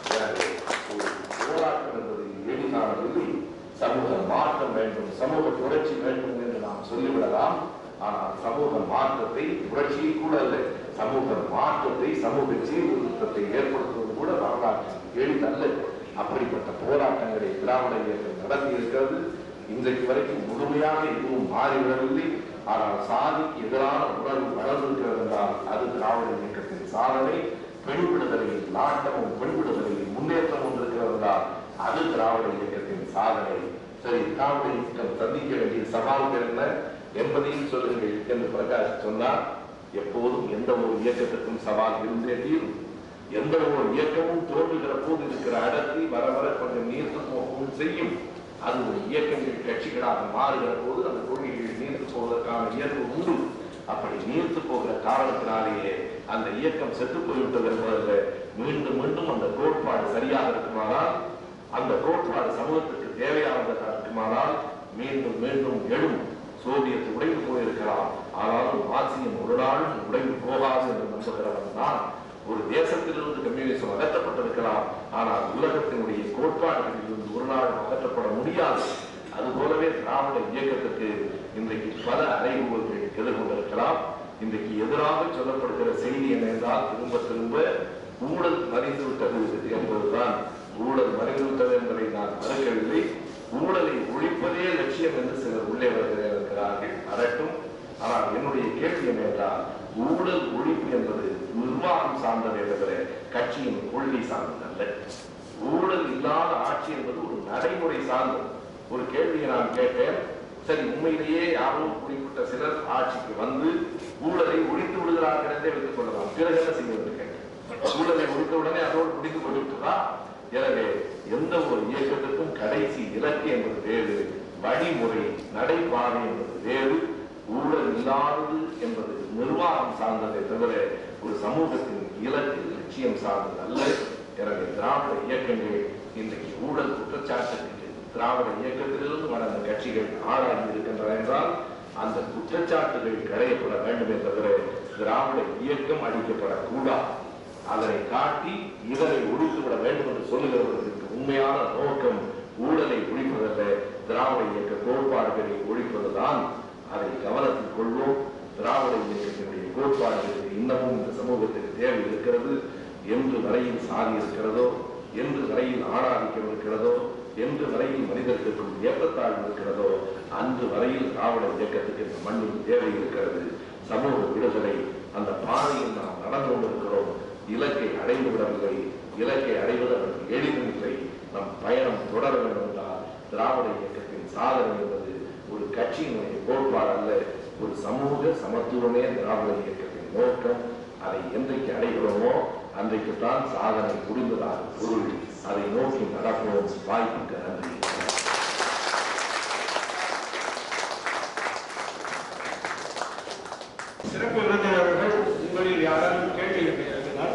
S1: போராட்டம் என்பது எளிதானது. சமூக மாற்றம் வேண்டும், சமூக புரட்சி வேண்டும் என்று நாம் சொல்லிவிடலாம். ஆனால் சமூக மாற்றத்தை, புரட்சியை கூட இல்லை, சமூக மாற்றத்தை, சமூக சீர்திருத்தத்தை ஏற்படுத்துவது கூட வரலாற்று எளிதல்ல. அப்படிப்பட்ட போராட்டங்களை திராவிட இயக்கம் நடத்தி இருக்கிறது. இன்றைக்கு வரைக்கும் முழுமையாக எதுவும் மாறிவிடவில்லை. ஆனால் சாதிக்கு எதிரான உணர்வு வளர்ந்திருக்கிறது என்றால் அது திராவிட இயக்கத்தின் சாதனை. பெண் விடுதலையில் நாட்டமும் பெண் விடுதலையில் முன்னேற்றமும் இருக்கிறது என்றால் அது திராவிட இயக்கத்தின் சாதனை. சரி, திராவிட இயக்கம் சந்திக்க வேண்டிய சவால்கள் என்ன என்பதையும் சொல்லுங்கள் என்று பிரகாஷ் சொன்னார். எப்போதும் எந்த ஒரு இயக்கத்திற்கும் சவால் இருந்தே தீரும். எந்த ஒரு இயக்கமும் தோன்றுகிற போது இருக்கிற அடர்த்தி வர வர கொஞ்சம் நீர்த்து போகவும் செய்யும். அது ஒரு இயக்கங்கள் கட்சிகளாக மாறுகிற போது அந்த கொள்கைகள் நீர்த்து போவதற்கான இயல்பு உண்டு. அப்படி நீர்த்து போகிற காரணத்தினாலேயே அந்த இயக்கம் செத்து போய்விட்டது என்பதில் மீண்டும் மீண்டும் அந்த கோட்பாடு சரியாக இருக்குமானால், அந்த கோட்பாடு சமூகத்துக்கு தேவையானதாக இருக்குமானால் மீண்டும் மீண்டும் எழும். சோவியத் உடைந்து போயிருக்கலாம், ஆனாலும் மார்க்சியம் ஒரு நாளும் உடைந்து போகாது என்று நம்புகிறவன் தான். ஒரு தேசத்திலிருந்து கம்யூனிசம் அகற்றப்பட்டிருக்கலாம், ஆனால் உலகத்தினுடைய கோட்பாடுகளிலிருந்து ஒரு நாள் அகற்றப்பட முடியாது. அதுபோலவே திராவிட இயக்கத்துக்கு இன்றைக்கு பல அறைகூவல்கள் எதிர்கொண்டிருக்கலாம். இன்றைக்கு எதிராக சொல்லப்படுகிற செய்தி என்ன என்றால், திரும்ப திரும்ப ஊழல் மறைந்து விட்டது என்பதுதான். ஊழல் மறைந்து விட்டது என்பதை நான் மறுக்கவில்லை. ஊழலை ஒழிப்பதே லட்சியம் என்று சிலர் உள்ளே வருகிறார்கள். அரட்டும். ஆனால் என்னுடைய கேள்வி என்னவென்றால், ஊழல் ஒழிப்பு என்பது நிர்வாகம் சார்ந்ததை தவிர கட்சியின் கொள்கை சார்ந்ததல்ல. ஊழல் இல்லாத ஆட்சி என்பது ஒரு நடைமுறை சார்ந்தது. ஒரு கேள்வியை நான் கேட்டேன். சரி, உண்மையிலேயே யாரும் குறிப்பிட்ட சிலர் ஆட்சிக்கு வந்து ஊழலை ஒழித்து விடுகிறார்கள் என்றே வைத்துக் கொள்ளலாம். பிறகு என்ன செய்வது கேட்டேன். ஊழலை ஒழித்த உடனே அதோடு முடிந்து கொண்டிருக்கிறதா? எனவே எந்த ஒரு இயக்கத்துக்கும் கடைசி இலக்கு என்பது வேறு, வழிமுறை நடைபாதை என்பது வேறு. ஊழல் இல்லாதது என்பது நிர்வாகம் சார்ந்ததை தவிர ஒரு சமூகத்தின் இலக்கு லட்சியம் சார்ந்தது அல்ல. எனவே திராவிட இயக்கங்கள் இன்றைக்கு ஊழல் குற்றச்சாட்டுக்கு திராவிட இயக்கத்திலிருந்து வளர்ந்த கட்சிகள் ஆளாகி இருக்கின்றன என்றால் அந்த குற்றச்சாட்டுகள் களையப்பட வேண்டுமே தவிர திராவிட இயக்கம் அளிக்கப்படக்கூடாது. அதனை காட்டி இதனை ஒழித்துவிட வேண்டும் என்று சொல்லுகிறவர்களுக்கு உண்மையான நோக்கம் ஊழலை ஒழிப்பதல்ல, திராவிட இயக்க கோட்பாடுகளை ஒழிப்பதுதான். அதை கவனத்தில் கொள்வோம். திராவிட இயக்கத்தினுடைய கோட்பாடுகளுக்கு இன்னமும் இந்த சமூகத்துக்கு தேவை இருக்கிறது. என்று வரையில் சாதி இருக்கிறதோ, என்று வரையில் ஆணாதிக்கம் இருக்கிறதோ, என்று வரையில் மனிதர்களுக்கும் ஏற்றத்தாழ்வு இருக்கிறதோ, அன்று வரையில் திராவிட இயக்கத்துக்கு இந்த மண்ணின் தேவை இருக்கிறது. சமூக விடுதலை அந்த பாதையில் நாம் நடந்து கொண்டிருக்கிறோம். இலக்கை அடைந்து விடவில்லை. இலக்கை அடைவது அதற்கு எளிதும் இல்லை. நம் பயணம் தொடர வேண்டும் என்றால் திராவிட இயக்கத்தின் சாதனை என்பது ஒரு கட்சியினுடைய கோட்பாடு அல்ல, ஒரு சமூக சமத்துவமே திராவிட இயக்கத்தின் நோக்கம். அதை என்றைக்கு அடைகிறோமோ அன்றைக்குத்தான் சாதனை புரிந்ததாக பொருள். அதை நோக்கி நடப்போம். வாய்ப்புக்கு நன்றி.
S2: சிறப்பு விருந்தினர்கள் உங்களில் யாராலும் கேள்வி எழுப்பினார்.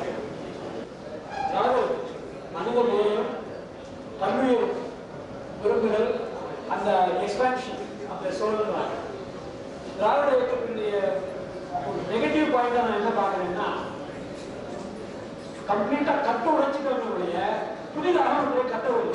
S2: அனுபவம் தமிழ் விரும்புகள் அந்த எக்ஸ்பான்ஷன் அந்த சோழர்கள் திராவிட இயக்கத்தினுடைய
S3: ஒரு நெகட்டிவ் பாயிண்டா நான் என்ன பாக்குறேன்னா, கம்ப்ளீட்டா கட்ட உடைச்சுக்கிறவங்களுடைய புதிதாக அவங்களுடைய கட்ட உடை.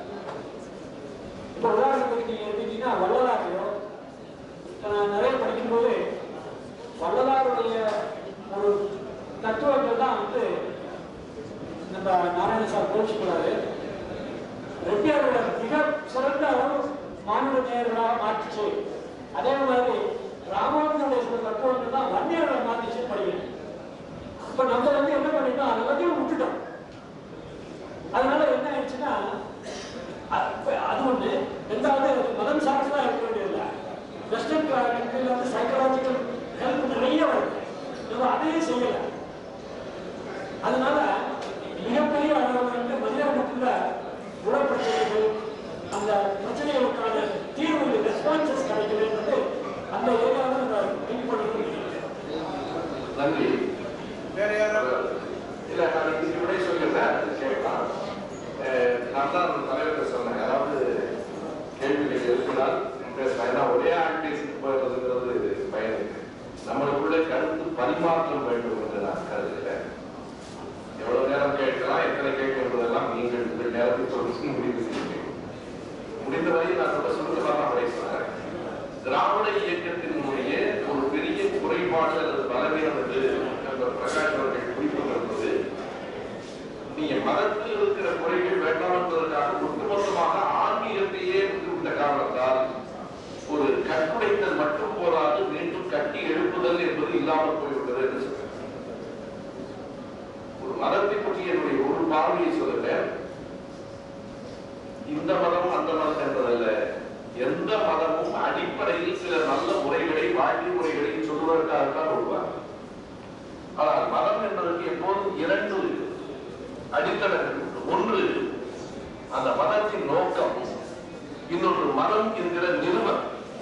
S3: இப்ப உதாரணத்துக்கு நீங்க எடுத்தீங்கன்னா வள்ளலாரையோ நான் நிறைய படிக்கும்போது வள்ளலாருடைய ஒரு தத்துவங்கள் தான் வந்து நம்ம நாராயண சார் கோச்சிக்கிறாரு. ரெட்டியாரோட மிக சிறந்த அளவு மாநில நேயர்களாக மாற்றிச்சு. அதே மாதிரி ராமானுஜனுடைய சில தத்துவங்கள் தான் வன்னியர்களை மாற்றிச்சு படிக்கணும். இப்ப நம்ம வந்து என்ன பண்ணிட்டோம், அதை வந்து விட்டுட்டோம். அதனால என்ன ஆயிடுச்சுன்னா அது ஒண்ணு. ரெண்டாவது மதம் சார்ந்தா இருக்க வேண்டியதில்லை. வெஸ்டர்ன் கண்ட்ரில வந்து சைக்கலாஜிக்கல் ஹெல்ப் நிறைய வருது, நம்ம அதையே செய்யல. அதனால மிகப்பெரிய அளவில் வந்து மனிதர்களுக்குள்ள குணப்பிரச்சனைகள், அந்த பிரச்சனைகளுக்கான தீர்வு ரெஸ்பான்சஸ் கிடைக்கிறது. அந்த ஏரியாவில் நம்ம திங்க் பண்ணிட்டு
S1: நன்றி.
S2: வேற யாராவது
S1: இல்ல, நான் இதுக்கு விட சொல்லிடுறேன், கேட்கலாம். நான் தான் அந்த தலைவர்கிட்ட சொன்னேன், அதாவது கேள்விகள் எழுப்பினால் பேசலாம். ஏன்னா ஒரே ஆள் பேசிட்டு போயிடுறதுங்கிறது பயன் இருக்கு. நம்மளுக்குள்ள கருத்து பரிமாற்றம் வேண்டும் என்று நான் கருதுகிறேன். எவ்வளவு நேரம் கேட்கலாம், எத்தனை கேட்கலாம், நீங்கள் உங்கள் நேரத்தை சொல்லி முடிவு செய்யுங்கள். முடிந்த வரை நான் ரொம்ப சுருக்கமாக பேசுறேன். திராவிட இயக்கத்தினுடைய ஒரு பெரிய குறைபாடு அல்லது பலவீனம் என்று பிரகாஷ் அவர்கள் குறிப்பிட்டிருப்பது, நீங்க மதத்தில் இருக்கிற குறைகள் வேண்டாம் என்பதற்காக ஒட்டுமொத்தமாக ஆன்மீகத்தையே விட்டுவிட்ட காரணத்தால் ஒரு கட்டுடைத்தல் மட்டும் போராது, மீண்டும் கட்டி எழுப்புதல் என்பது இல்லாமல் போய்விட்டது என்று சொல்றேன். ஒரு மதத்தை பற்றி என்னுடைய ஒரு பார்வையை சொல்லுங்க. இந்த மதம் அந்த மதம் என்பதல்ல, எந்த மதமும் அடிப்படையில் சில நல்ல முறைகளை, வாழ்க்கை முறைகளை சொல்வதற்காகத்தான் உருவாங்க. ஆனால் மதம் என்பதற்கு எப்போதும் இரண்டு அடித்தளங்கள் உண்டு. ஒன்று அந்த மதத்தின் நோக்கம், இன்னொன்று மதம் என்கிற நிறுவனம்.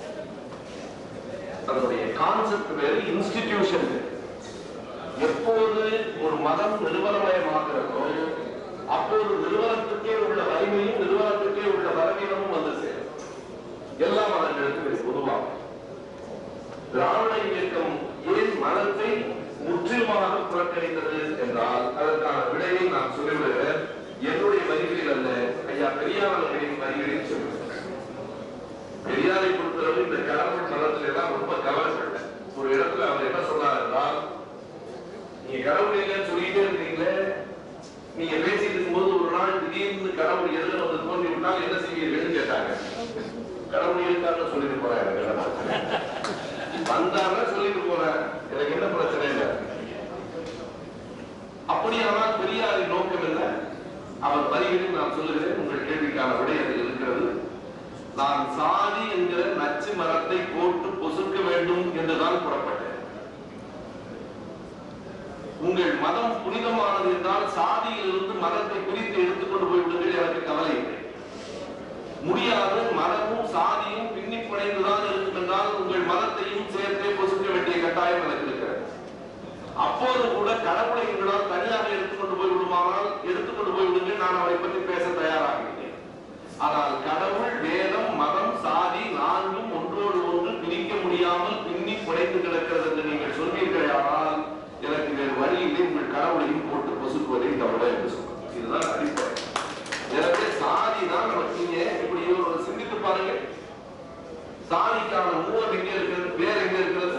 S1: அதனுடைய கான்செப்ட் வேறு, இன்ஸ்டிடியூஷன் வேறு. எப்போது ஒரு மதம் நிறுவனமயமாகிறதோ அப்போது நிறுவனத்துக்கே உள்ள வலிமையும் நிறுவனத்துக்கே உள்ள பலவீனமும் வந்து சேரும். எல்லா மதங்களுக்கும் பொதுவாக திராவிட இயக்கம் ஏன் மதத்தை முற்றிலுமாக புறக்கணித்தது என்றால் அதற்கான விடையை நான் சொல்லிவிடுகிறேன். என்னுடைய வரிகளில் அல்ல, ஐயா பெரியார் அவர்களின் வரிகளில் சொல்லுகிறேன். பெரியாரை பொறுத்தளவு இந்த கடவுள் மதத்தில் எல்லாம் ரொம்ப கவலைப்பட்ட ஒரு இடத்துல அவர் என்ன சொன்னார் என்றால், நீங்க கடவுள் இல்லைன்னு சொல்லிட்டே இருக்கீங்களே, நீங்க பேசிட்டு இருக்கும்போது ஒரு நாள் திடீர்னு கடவுள் எதிர வந்து தோன்றி விட்டால் என்ன செய்வீர்கள் கேட்டாங்க. கடவுள் இருக்கான்னு சொல்லிட்டு போறேன், வந்தாங்க சொல்லிட்டு போறேன், எனக்கு என்ன பிரச்சனை இல்லை. அப்படியானால் பெரியாரின் நோக்கம் என்ன? அவர் வரிகளில் நான் சொல்லுகிறேன், உங்கள் கேள்விக்கான விடை அதில் இருக்கிறது. நான் சாதி என்கிற நச்சு மரத்தை போட்டு பொசுக்க வேண்டும் என்றுதான் புறப்பட்டேன். உங்கள் மதம் புனிதமானது என்றால் சாதியிலிருந்து மதத்தை பிரித்து எடுத்துக்கொண்டு போய்விடுங்கள், எனக்கு கவலை இல்லை. முடியாது, மதமும் சாதியும் பின்னி பிணைந்துதான் இருக்கும் என்றால் உங்கள் மதத்தையும் சேர்த்தே பொசுக்க வேண்டிய கட்டாயம் எனக்கு இருக்கிறது. அப்போது கூட கடவுளை எங்களால் தனியாக எடுத்துக்கொண்டு போய் விடுமானால் எடுத்துக்கொண்டு போய் விடுங்கள், நான் அவரை பற்றி பேச தயாராகிறேன். ஆனால் கடவுள், வேதம், மதம், சாதி நான்கும் ஒன்றோடு ஒன்று பிரிக்க முடியாமல் பின்னி பிணைந்து கிடக்கிறது என்று நீங்கள் சொன்னீர்கள். ஆனால் எனக்கு வேறு வழியிலே உங்கள் கடவுளையும் போட்டு பொசுக்குவதை தவிர என்று சொல்லுங்கள். இதுதான் அடிப்படை. எனவே சாதி தான் நமக்கு. நீங்க இப்படி ஒரு சிந்தித்து பாருங்க, சாதிக்கான மூலம் எங்க இருக்கிறது, வேற எங்க இருக்கிறது?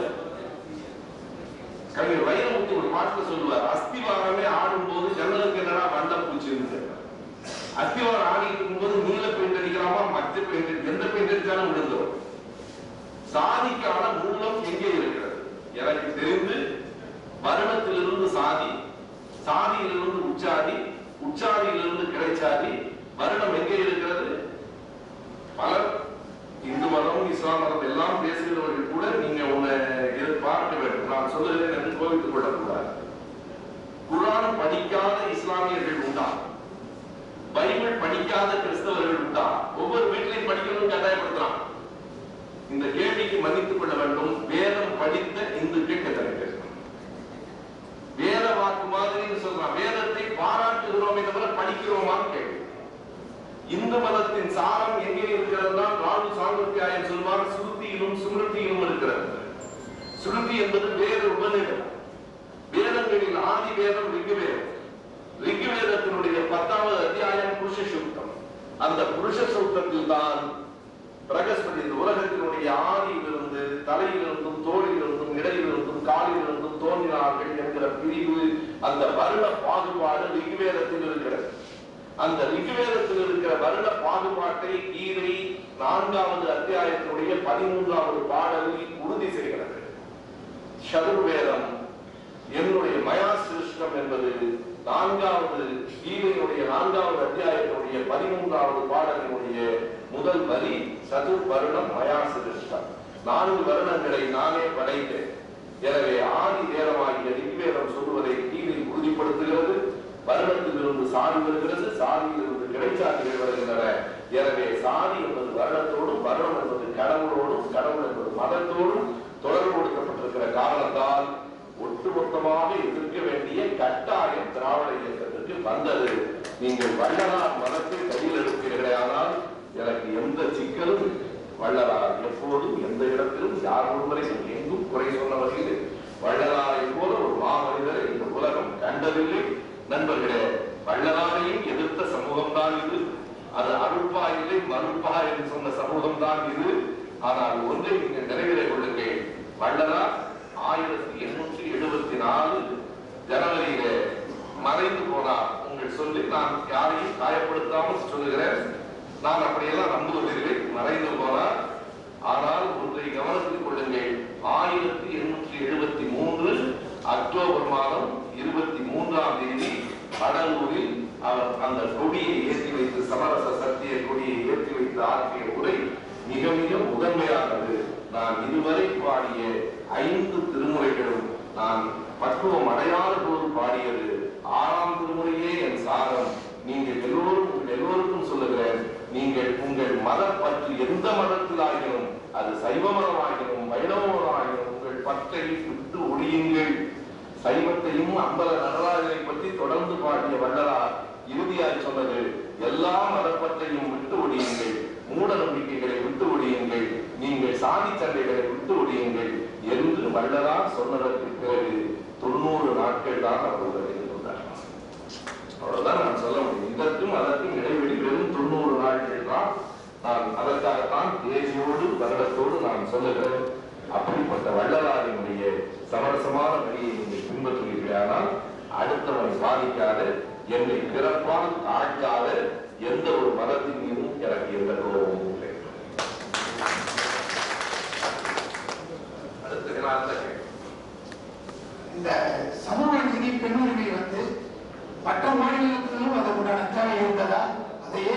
S1: கவிஞர் வைரமுத்து ஒரு பாட்டுல சொல்லுவார், அஸ்திவாரமே ஆடும் போது ஜன்னலுக்கு என்னடா வண்ட பூச்சி இருக்கு. அஸ்திவாரம் ஆடிட்டு இருக்கும் போது நீல பெயிண்ட் அடிக்கலாமா, மற்ற பெயிண்ட், எந்த பெயிண்ட் அடிச்சாலும் விழுந்துடும். சாதிக்கான மூலம் எங்கே இருக்கிறது? எனக்கு தெரிந்து வருணத்திலிருந்து சாதி, சாதியிலிருந்து உச்சாதி, உச்சாதியிலிருந்து கிடைச்சாதி, வருடம் எங்கே இருக்கிறது? பலர் இந்து மதம், இஸ்லாம் மதம் எல்லாம் பேசுகிறவர்கள் கூட நீங்க உன்னை பார்க்க வேண்டும். நான் சொல்லுகிறேன் என்று கோவித்துக் கொள்ளக்கூடாது. குர்ஆன் படிக்காத இஸ்லாமியர்கள் உண்டா? பைபிள் படிக்காத கிறிஸ்தவர்கள் உண்டா? ஒவ்வொரு வீட்டிலையும் படிக்கணும் கட்டாயப்படுத்தலாம். இந்த கேள்விக்கு மன்னித்துக் கொள்ள வேண்டும். வேதம் படித்த இந்துக்கள் எத்தனை பேர்? வேத வாக்கு மாதிரி சொல்றான். வேதத்தை பாராட்டுகிறோமே தவிர படிக்கிறோமான்னு கேள்வி. இந்து மதத்தின் சாரம் எங்கே இருக்கிறது? ராகு சாங்கத்தியாயன் சொல்வார், சுருத்தியிலும் சுமிருத்தியிலும் இருக்கிறது. ஸ்ருதி என்பது வேத உபநிடதம். வேதங்களில் ஆதி வேதம் ரிக்வேதம். ரிக்வேதத்தினுடைய பத்தாவது அத்தியாயம் புருஷ சூக்தம். அந்த புருஷ சூக்தத்தில் தான் பிரகஸ்பதி இந்த உலகத்தினுடைய ஆதியிலிருந்து தலையிலிருந்தும் தோளிலிருந்தும் இடையிலிருந்தும் காலிலிருந்தும் தோன்றினார்கள் என்கிற பிரிவு, அந்த வருண பாகுபாடு ரிக்வேதத்தில் இருக்கிறது. அந்த ரிக்வேதத்தில் இருக்கிற வருண பாகுபாட்டை கீதை நான்காவது அத்தியாயத்தினுடைய பதிமூன்றாவது பாடலில் உறுதி செய்கிறது. சதுர்வேதம் என்னுடைய மயா சிருஷ்டம் என்பது நான்காவது கீதையினுடைய நான்காவது அத்தியாயத்தினுடைய பதிமூன்றாவது பாடலினுடைய முதல் வரி சதுர் வருணம் மயா சிருஷ்டம். நான்கு வருணங்களை நானே படைத்தேன். எனவே ஆதி வேதமாகிய ரிக்வேதம் சொல்வதை கீதை உறுதிப்படுத்துகிறது. வருணத்திலிருந்து சாதி வருகிறது, சாதியிலிருந்து கிடைச்சாதிகள் வருகின்றன. எனவே சாதி என்பது வருணத்தோடும், வருணம் என்பது கடவுளோடும், கடவுள் என்பது மதத்தோடும் தொடர்பு கொடுக்கப்பட்டிருக்கிற காரணத்தால் ஒட்டுமொத்தமாக எதிர்க்க வேண்டிய கட்டாயம் திராவிட இயக்கத்திற்கு வந்தது. நீங்கள் வள்ளலார் மதத்தை கையில் எடுப்பீர்களே, ஆனால் எனக்கு எந்த சிக்கலும் வள்ளலார் எப்போதும் எந்த இடத்திலும் யார் ஒருவரையும் எங்கும் குறை சொன்னவர்கள் வள்ளலாரை போல ஒரு மாமனிதரை இந்த உலகம் கண்டதில்லை. நண்பர்களே, வள்ளலாரையும் எதிர்த்த சமூகம் தான் இது. அது அருட்பா இல்லை மறுப்பா என்று சொன்ன சமூகம் தான் இது. ஆனால் ஒன்றை நீங்கள் நிறைவேறிக் கொள்ளுங்கள். வள்ளலார் ஆயிரத்தி எண்ணூற்றி எழுபத்தி நாலு ஜனவரியில மறைந்து போனார். உங்கள் சொல்லி நான் யாரையும் காயப்படுத்தாமல் சொல்லுகிறேன். நான் அப்படியெல்லாம் நம்புவதில்லை. மறைந்து போனார். ஆனால் ஒன்றை கவனத்தில் கொள்ளுங்கள். ஆயிரத்தி எண்ணூற்றி எழுபத்தி மூன்று அக்டோபர் மாதம் இருபத்தி மூன்றாம் தேதி கடலூரில் அவர் அந்த கொடியை ஏற்றி வைத்து, சமரச சத்திய கொடியை ஏற்றி வைத்து ஆற்றிய உரை மிக மிக முதன்மையானது. நான் இதுவரை பாடிய ஐந்து திருமுறைகளும் நான் பக்குவம் அடையாத போது பாடியது. ஆறாம் திருமுறையே என் சாரம். நீங்கள் எல்லோரும் எல்லோருக்கும் சொல்லுகிறேன், நீங்கள் உங்கள் மதம் பற்றி எந்த மதத்திலாகினும், அது சைவ மதமாகினும் வைணவ மதமாகினும், உங்கள் பற்றை விட்டு ஒழியுங்கள். சைவத்தையும் அம்பல நடராஜனை பற்றி தொடர்ந்து பாடிய வள்ளலார் இறுதியாய் சொன்னது, எல்லா மதப்பற்றையும் விட்டு ஒழியுங்கள், மூட நம்பிக்கைகளை விட்டு ஒழியுங்கள், நீங்கள் சாதி சண்டைகளை விட்டு ஒழியுங்கள் என்று வள்ளலார் சொன்னதற்கு பிறகு தொண்ணூறு நாட்கள் தான் அவர் உலகில் கொண்டார். அவ்வளவுதான் நான் சொல்ல முடியும். இதற்கும் அதற்கும் இடைவெளி வெறும் தொண்ணூறு நாட்கள் தான். நான் அதற்காகத்தான் தேசியோடு வருடத்தோடு நான் சொல்லுகிறேன். அப்படிப்பட்ட வள்ளலாரினுடைய சமரசமான வழியை நீங்கள் பின்பற்றுவீர்களானால் அடுத்தவனை பாதிக்காத, என்னை பிறப்பால் தாழ்த்தாத எந்த ஒரு மதத்தின் மீதும் எனக்கு எந்த கோபமும் இல்லை. அடுத்த
S4: இந்த சமூக நீதி பெண்ணுரிமை வந்து மற்ற மாநிலத்திலும் அதற்குண்டான தேவை இருந்ததா? அதையே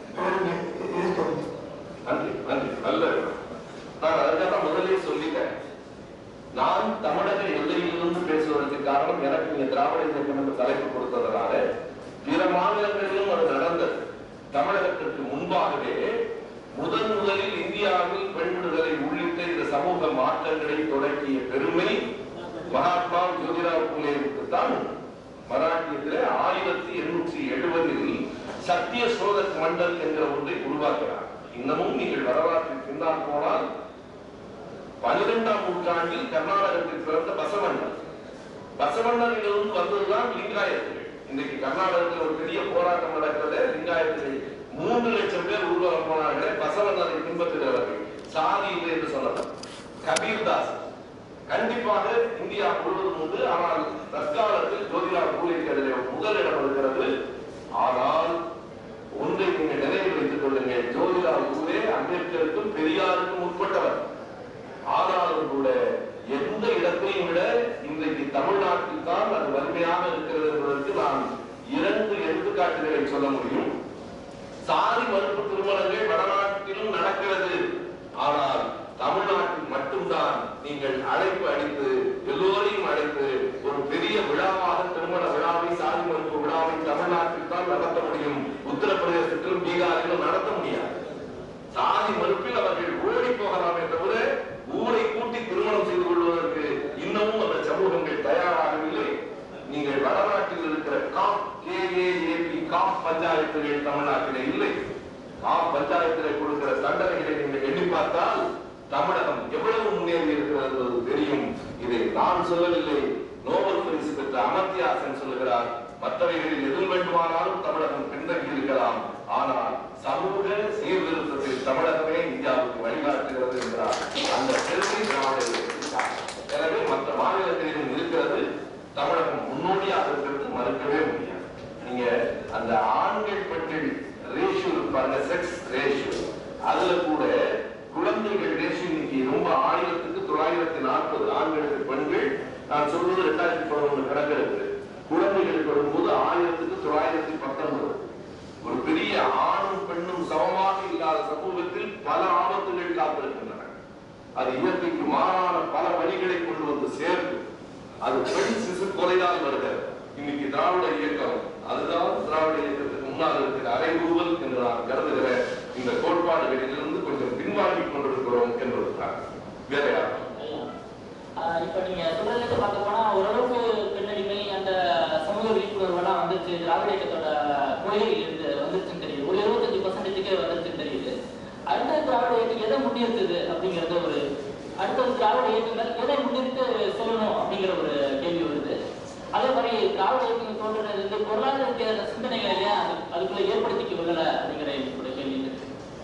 S1: நன்றி நன்றி நல்ல. நான் அதுக்காக முதலே சொல்லிட்டேன். நான் தமிழக எல்லையிலிருந்து பேசுவதற்கு காரணம், எனக்கு நீங்க திராவிட இயக்கம் என்று தலைப்பு கொடுத்ததனால பிற மாநிலங்களிலும் அது நடந்தது. தமிழகத்திற்கு முன்பாகவே முதன் முதலில் இந்தியாவில் பெண் விடுதலை உள்ளிட்ட இந்த சமூக மாற்றங்களை தொடங்கிய பெருமை மகாத்மா ஜோதிராவ் பூலேவுக்கு தான். மராட்டியத்திலே ஆயிரத்தி எண்ணூற்றி எழுபதில் சத்திய சோதக் மண்டல் என்கிற ஒன்றை உருவாக்கினார். இன்னமும் நீங்கள் வரலாற்றில் பின்னால் போனால் பனிரெண்டாம் நூற்றாண்டில் கர்நாடகத்தில் பிறந்த பசவண்ணர், பசவண்ணரிலிருந்து வந்ததுதான் லிங்காயத்துகள். இன்னைக்கு கர்நாடகத்தில் ஒரு பெரிய போராட்டம் நடக்கிறது. லிங்காயத்துகள் மூன்று லட்சம் பேர் உருவாக போனார்களே, பசவண்ணரை பின்பற்றுகிறவர்கள். சாதி இல்லை என்று சொல்லலாம். கபீர்தாஸ் கண்டிப்பாக இந்தியா முழுவதும் உண்டு. ஆனால் தற்காலத்தில் ஜோதிராவ் பூலேக்கு அதில் முதலிடம் இருக்கிறது. ஆனால் ஒன்றை நீங்கள் நினைவில் வைத்துக் கொள்ளுங்கள், ஜோதிராவ் பூலே அம்பேத்கருக்கும் பெரியாருக்கும் உட்பட்டவர். ஆனாலும் கூட எந்த இடத்தையும் விட இன்றைக்கு தமிழ்நாட்டில் தான் அது வலிமையாக இருக்கிறது என்பதற்கு நான் இரண்டு எடுத்துக்காட்டுகளை சொல்ல முடியும். சாதி மறுப்பு திருமணங்கள் வடநாட்டிலும் நடக்கிறது. ஆனால் தமிழ்நாட்டில் மட்டும்தான் நீங்கள் அழைப்பு அளித்து எல்லோரையும் அழைத்து ஒரு பெரிய விழாவாக திருமண விழாவை, சாதி மறுப்பு விழாவை தமிழ்நாட்டில் தான் நடத்த முடியும். உத்தரப்பிரதேசத்திலும் பீகாரிலும் நடத்த முடியாது. சாதி மறுப்பில் அவர்கள் ஓடி போகலாமே தவிர ஊரை கூட்டி திருமணம் செய்து கொள்வதற்கு இன்னமும் அந்த சமூகங்கள் தயாராகவில்லை. நீங்கள் வடநாட்டில் இருக்கிற காப் கேஏஏபி காப் பஞ்சாயத்துகள் தமிழ்நாட்டிலே இல்லை. காப் பஞ்சாயத்திலே கொடுக்கிற தண்டனைகளை நீங்கள் எண்ணி பார்த்தால் தமிழகம் எவ்வளவு முன்னேறி இருக்கிறது என்பது தெரியும். நான் சொல்லவில்லை, நோபல் பரிசு பெற்ற அமர்த்தியா சென் சொல்லுகிறார். மற்றவைகளில் எதில் வேண்டுமானாலும் தமிழகம் பின்தங்கி இருக்கலாம், ஆனால் சமூக சீர்திருத்தத்தில் தமிழகமே இந்தியாவுக்கு வழிகாட்டுகிறது என்கிறார். அந்த பெருமை திராவிட. எனவே மற்ற மாநிலங்களிலும் இருக்கிறது, தமிழகம் முன்னோடியாக இருக்கிறது, மறுக்கவே முடியாது. நீங்க அந்த ஆண்கள் பெண்கள் ரேஷியோ இருப்பாங்க, செக்ஸ் ரேஷியோ, அதுல கூட குழந்தைகள் ரேஷியோ இன்னைக்கு ரொம்ப ஆயிரத்துக்கு தொள்ளாயிரத்தி நாற்பது ஆண்களுக்கு பெண்கள். நான் சொல்வது இரண்டாயிரத்தி பதினொன்று கணக்கு இருக்கு. குழந்தைகளுக்கு வரும்போது ஆயிரத்துக்கு தொள்ளாயிரத்தி பத்தொன்பது. ஒரு பெரிய ஆணும் பெண்ணும் சமமாக இல்லாத சமூகத்தில் பல ஆபத்துகள் காத்திருக்கின்றன. அது இயற்கைக்கு மாறான பல வழிகளை கொண்டு வந்து சேர்ந்து அது பெண் சிசு கொலையால் வருகிறது. இன்னைக்கு திராவிட இயக்கம் அதுதான் திராவிட இயக்கத்துக்கு முன்னால் இருக்கிற அரைகூவல் என்று நான் கருதுகிற இந்த கோட்பாடுகளிலிருந்து கொஞ்சம் பின்வாங்கி கொண்டிருக்கிறோம் என்பதுதான். வேற யாரும்
S5: இப்ப நீங்க சொல்றதுக்கு பார்க்க போனா ஓரளவுக்கு பெண்ணடிமை அந்த சமூக விழிப்புணர்வு எல்லாம் வந்துச்சு, திராவிட இயக்கத்தோட கொள்கையில் இருந்து வந்துருச்சுன்னு தெரியுது. ஒரு இருபத்தஞ்சு பர்சன்டேஜுக்கே வந்துருச்சுன்னு தெரியுது. அடுத்த திராவிட இயக்கம் எதை முன்னிறுத்துது அப்படிங்கிறது ஒரு அடுத்த திராவிட இயக்கங்கள் எதை முன்னிறுத்து செல்லணும் அப்படிங்கிற ஒரு கேள்வி வருது. அதே மாதிரி திராவிட இயக்கம் தோன்றது இந்த பொருளாதார சிந்தனைகளை ஏன் அதுக்குள்ள ஏற்படுத்திக்க விடல அப்படிங்கிற என்னோட கேள்வி இருக்கு.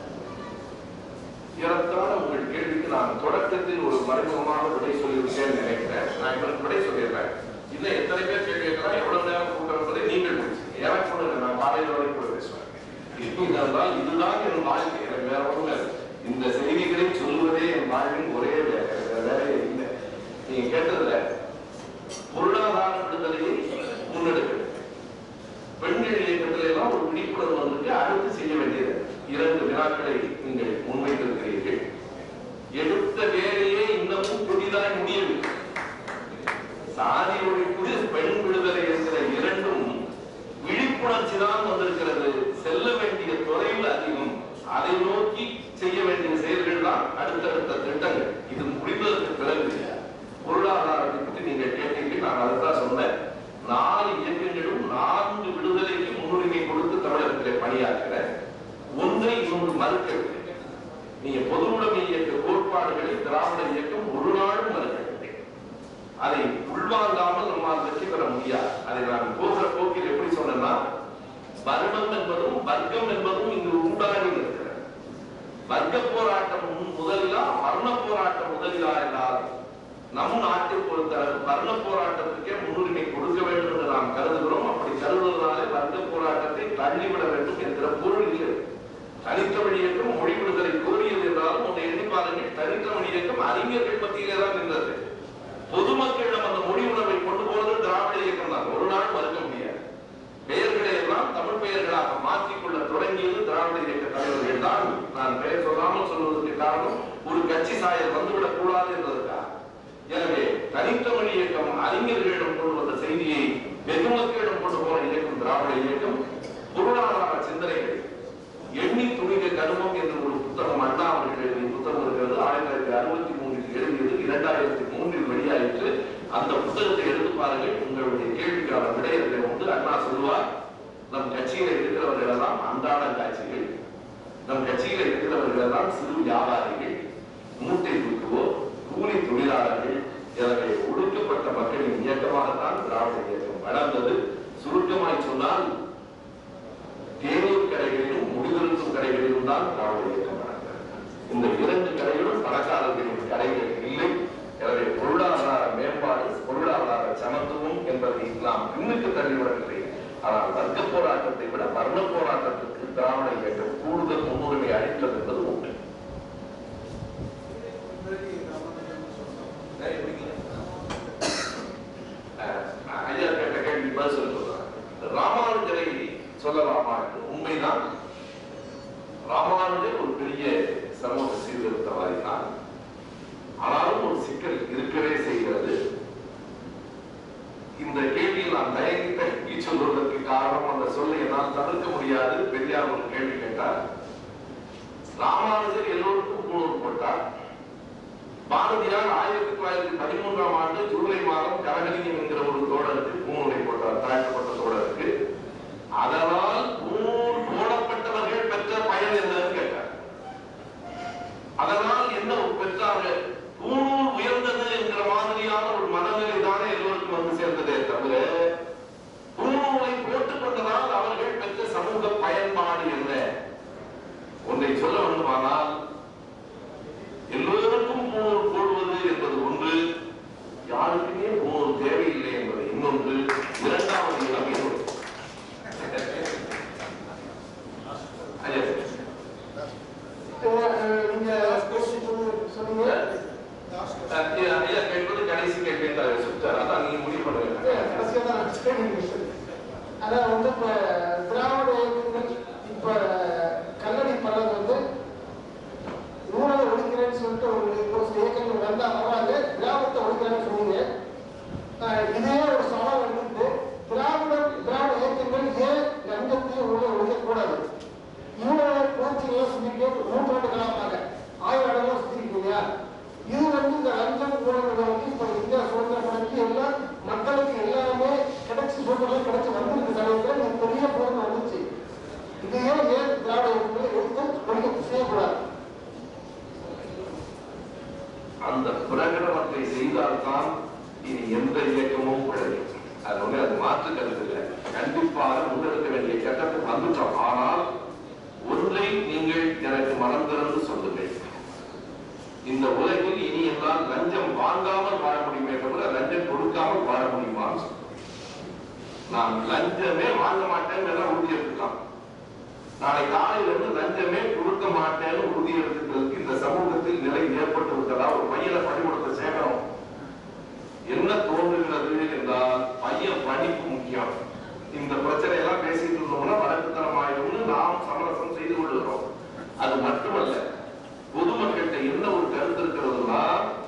S1: ஏறத்தாழ உங்கள் கேள்விக்கு நான் தொடக்கத்தில் ஒரு மறைமுகமான விடை சொல்லிவிட்டேன் நினைக்கிறேன். நான் இவருக்கு விடை சொல்லிடுறேன். இன்னும் எத்தனை பேர் கேள்வி கேட்கலாம், எவ்வளவு நேரம் கூட்டுறதை நீங்கள் முடிச்சு எனக்கு ஒண்ணு நான் காலையில் வரைக்கும் கூட பேசுவேன். இதுதான் இதுதான் என் வாழ்க்கை, எனக்கு வேற ஒண்ணு. இந்த செய்திகளை சொல்லுவதே என் வாழ்வின் ஒரே வேலையே இல்லை. நீங்க கேட்டதுல பொருளாதார விடுதலையை முன்னெடுக்கிறது, பெண்கள் இயக்கத்தில எல்லாம் ஒரு விழிப்புணர்வு வந்துட்டு அடுத்து செய்ய வேண்டியது இரண்டு வினாக்களை நீங்கள் முன்வைத்திருக்கிறீர்கள். எடுத்த வேலையே இன்னமும் புதிதாய் முடியவில்லை. சாதி ஒழிப்பு, பெண் விடுதலை என்கிற இரண்டும் விழிப்புணர்ச்சி தான் வந்திருக்கிறது. செல்ல வேண்டிய தொலைவில் அதிகம், அதை நோக்கி செய்ய வேண்டிய செயல்கள் தான் அடுத்தடுத்த திட்டங்கள். இது முடிந்ததற்கு பிறகு பொருளாதாரத்தை பற்றி நீங்கள் கேட்டீர்கள். நான் அதுதான் சொன்னேன். நாலு இயக்கங்களும் நான்கு விடுதலைக்கு முன்னுரிமை கொடுத்து தமிழகத்திலே பணியாற்றுகிறேன். ஒன்றை இன்னொன்று மறுக்கவில்லை. நீங்க பொது உடைமை இயக்க கோட்பாடுகளை திராவிட இயக்கம் ஒரு நாளும் மறுக்கவில்லை. அதை உள்வாங்காமல் நம்மால் வெற்றி பெற முடியாது. அதை நான் போகிற போக்கில் எப்படி சொன்னேன்னா, வர்ணம் என்பதும் வர்க்கம் என்பதும் இங்கு உண்டாகி இருக்கிறது. வர்க்க போராட்டம் முதலிலா வர்ண போராட்டம் முதலிலா என்றால் நம் நாட்டை பொறுத்தளவு வர்ண போராட்டத்துக்கே முன்னுரிமை கொடுக்க வேண்டும் என்று நாம் கருதுகிறோம். அப்படி கருதுவதனாலே வர்க்க போராட்டத்தை தள்ளிவிட வேண்டும் என்கிற பொருள் இல்லை. தனித்தமிழ் இயக்கம் மொழி விடுதலை கோரியது என்றாலும் ஒன்றை எண்ணி பாருங்கள், தனித்தமிழ் இயக்கம் அறிஞர்கள் மத்தியிலே தான் நின்றது. பொதுமக்களிடம் அந்த மொழி உணர்வை கொண்டு போவது திராவிட இயக்கம் தான். ஒரு நாள் மறுக்க முடியாது. பெயர்களை எல்லாம் தமிழ் பெயர்களாக மாற்றிக்கொள்ள தொடங்கியது திராவிட இயக்க தலைவர்கள் தான். நான் பெயர் சொல்லாமல் சொல்வதற்கு காரணம் ஒரு கட்சி சாயல் வந்துவிடக் கூடாது என்பதற்காக. எனவே தனித்தமிழ் இயக்கம் அறிஞர்களிடம் கொண்டு வந்த செய்தியை வெகுமக்களிடம் கொண்டு போன இயக்கம் திராவிட இயக்கம். பொருளாதார சிந்தனைகள் எண்ணி துணிக கருமம் என்று ஒரு புத்தகம் அண்ணா அவர்கள் எழுதிய புத்தகம் இருக்கிறது. ஆயிரத்தி தொள்ளாயிரத்தி அறுபத்தி மூன்றில் எழுதியது, இரண்டாயிரத்தி மூன்றில் வெளியாயிற்று. அந்த புத்தகத்தை எடுத்து பாருங்கள். உங்களுடைய கேள்விக்கான விடயத்தை வந்து அண்ணா சொல்லுவார், நம் கட்சியில இருக்கிறவர்கள் எல்லாம் அன்றாட காட்சிகள், நம் கட்சியில இருக்கிறவர்கள் எல்லாம் சிறு வியாபாரிகள், மூட்டை தூக்குவோர், கூலி தொழிலாளர்கள். எனவே ஒடுக்கப்பட்ட மக்களின் இயக்கமாகத்தான் திராவிட இயக்கம் வளர்ந்தது. சுருக்கமாய் சொன்னால் தேநீர் கடைகளிலும் முடிதிருத்தும் கடைகளிலும் தான் திராவிட இயக்கம் வளர்ந்தது. இந்த இரண்டு கடைகளும் பணக்காரர்களின் கடைகள் இல்லை. எனவே பொருளாதார மேம்பாடு, பொருளாதார சமத்துவம் என்பதை நாம் பின்னுக்கு தள்ளிவிடவில்லை. ஆனால் வர்க்க போராட்டத்தை விட வர்ண போராட்டத்திற்கு திராவிட இயக்கம் கூடுதல் முன்னுரிமை அளித்தது என்பது உண்டு. ஐயா கேட்ட கேள்வி பதில் சொல்லுவாங்க. ராமானுஜரை சொல்லலாமா என்று. உண்மைதான், ராமானுஜர் ஒரு பெரிய சமூக சீர்திருத்தவாதி தான். ஆனாலும் ஒரு சிக்கல் இருக்கவே செய்கிறது. இந்த கேள்வியில் நான் தயங்கி தயங்கி சொல்வதற்கு காரணம், அந்த சொல்லை என்னால் தவிர்க்க முடியாது. பெரியார் ஒரு கேள்வி கேட்டார். ராமானுஜர் எல்லோருக்கும் பூணூல் போட்டார். பாரதியார் ஆயிரத்தி தொள்ளாயிரத்தி பதிமூன்றாம் ஆண்டு ஜூலை மாதம் கரகலிங்கம் என்கிற ஒரு தோழருக்கு பூணூலை போட்டார், தாழ்த்தப்பட்ட தோழருக்கு. அதனால் பூணூல் போடப்பட்டவர்கள் பெற்ற பயன் என்னன்னு கேட்டார். அதனால் என்ன பெற்றார்கள்? பூணூல் உயர்ந்தது என்கிற மாதிரியான ஒரு மன சேர்ந்ததே தவிர பூணூலை போட்டுக் கொண்டதால் அவர்கள் பெற்ற சமூக பயன்பாடு என்ன? ஒன்றை சொல்ல வேண்டுமானால் எல்லோருக்கும் பூணூல் போடுவது என்பது ஒன்று, யாருக்குமே பூணூல் தேவையில்லை என்பது இன்னொன்று. இரண்டாவது இடம் இன்னொன்று. ஐயா கேட்பது கடைசி கேள்வி அதான் நீங்க முடிவு பண்ணுங்க.
S4: அதான் வந்து இப்ப திராவிட இயக்கங்கள் இப்ப கல்லணை பலர் வந்து ஊழலை ஒழிக்கிறேன்னு சொல்லிட்டு ஒரு சில இயக்கங்கள் வந்தா வராங்க, கிராமத்தை ஒழிக்கிறேன்னு சொன்னீங்க. இதே ஒரு சவால் வந்து திராவிட திராவிட இயக்கங்கள் ஏன் லஞ்சத்தையும் ஊழலை ஒழிக்கக்கூடாது? ஊழலை பூச்சிகளை செஞ்சுட்டு நூற்றாண்டு காலமாக ஆயிரம் இடங்களும் செஞ்சிருக்கீங்க இல்லையா? இது வந்து இந்த லஞ்சம் ஊழல்களை வந்து இப்ப இந்தியா சுதந்திரம் படைச்சு எல்லாம் மக்களுக்கு எல்லாமே கிடைச்சி சுதந்திரம் கிடைச்சி வந்திருக்கு சமயத்தில் இது பெரிய பொருள் வந்துச்சு. இதையே ஏன் திராவிட இயக்கங்களை எடுத்து ஒழிக்க செய்யக்கூடாது?
S1: அந்த பிரகடனத்தை செய்தால்தான் இனி எந்த இயக்கமும் குறையும். அது வந்து அது மாற்று கருத்து இல்லை. கண்டிப்பாக முன்னெடுக்க வேண்டிய கட்டத்துக்கு வந்துட்டோம். ஆனால் ஒன்றை நீங்கள் எனக்கு மனம் திறந்து சொல்லுங்கள். இந்த உலகில் இனி எல்லாம் லஞ்சம் வாங்காமல் வாழ முடியுமே தவிர லஞ்சம் கொடுக்காமல் வாழ முடியுமா? நான் லஞ்சமே வாங்க மாட்டேன்னு உறுதி எடுத்துக்கலாம். நாளை காலையில இருந்து லஞ்சமே கொடுக்க மாட்டேன்னு உறுதி எடுத்துக்கிறதுக்கு இந்த சமூகத்தில் நிலை ஏற்பட்டு விட்டதா? ஒரு பையனை பள்ளிக்கூடத்தை சேர்க்கணும், என்ன தோன்றுகிறது என்றால் பையன் படிப்பு முக்கியம். இந்த பிரச்சனை எல்லாம் பேசிட்டு இருந்தோம்னா வழக்குத்தனமாயிடும்னு நாம் சமரசம் செய்து கொள்கிறோம். அது மட்டுமல்ல, பொதுமக்கள்கிட்ட என்ன ஒரு கருத்து இருக்கிறதுனா,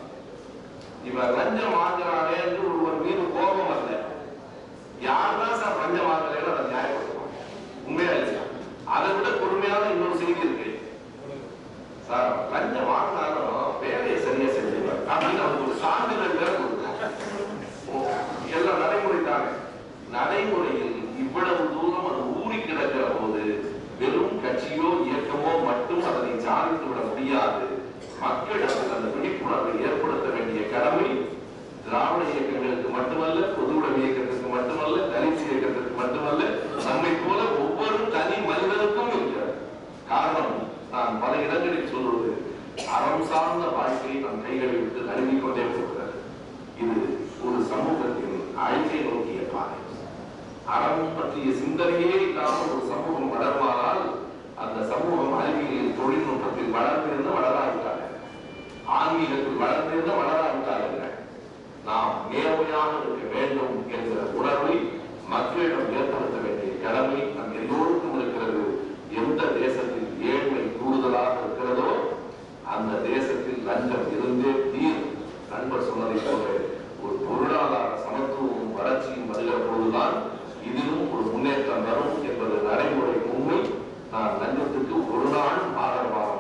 S1: இவர் லஞ்சம் வாங்குறானே என்று ஒருவர் மீது கோபம் அல்ல, யார்தான் சார் லஞ்சம் வாங்கலைன்னு அதை நியாயப்படுத்துவோம். உண்மையா இல்லையா? அதை விட கொடுமையான இன்னொரு செய்தி இருக்கு. சார் லஞ்சம் வாங்கினாலும் வேலையை சரியா செஞ்சுருவார் அப்படின்னு அவருக்கு ஒரு சான்றிதழ் வேற கொடுக்கும். எல்லாம் நடைமுறை தானே. நடைமுறையில் இவ்வளவு தூரம் அது ஊறி கிடக்கிற போது வெறும் கட்சியோ இயக்கமோ மட்டும் அதனை சாதித்து விட முடியாது. மக்களிடத்தில் அந்த விழிப்புணர்வை ஏற்படுத்த வேண்டிய கடமை திராவிட இயக்கங்களுக்கு மட்டுமல்ல, பொதுவுடைமை இயக்கத்திற்கு மட்டுமல்ல, தலித் இயக்கத்திற்கு மட்டுமல்ல, நம்மை போல ஒவ்வொரு தனி மனிதனுக்கும் இருக்கிறது. காரணம், நான் பல இடங்களில் சொல்வது, அறம் சார்ந்த வாழ்க்கையை நம் கைகளை விட்டு நழுவிக் கொண்டே போகிறது. இது ஒரு சமூகத்தின் அழிவை நோக்கிய பாதை. அறம் பற்றிய சிந்தனையே இல்லாமல் ஒரு சமூகம் வளர்வானால் அந்த சமூகம் அறிவியலில் தொழில்நுட்பத்தில் வளர்ந்திருந்த வளராவிட்டாங்க, ஆன்மீகத்தில் வளர்ந்திருந்த வளராவிட்டாங்க. நாம் நேர்மையாக இருக்க வேண்டும் என்கிற உணர்வை மக்களிடம் ஏற்படுத்த வேண்டிய கடமை நம் எல்லோருக்கும் இருக்கிறது. எந்த தேசத்தில் ஏழ்மை கூடுதலாக இருக்கிறதோ அந்த தேசத்தில் லஞ்சம் இருந்தே தீர். நண்பர் சொன்னதை போல ஒரு பொருளாதார சமத்துவமும் வளர்ச்சியும் வருகிற போதுதான் இதிலும் ஒரு முன்னேற்றம் வரும் என்பது நடைமுறை உண்மை. நான் லஞ்சத்துக்கு ஒரு நாள் ஆதரவாக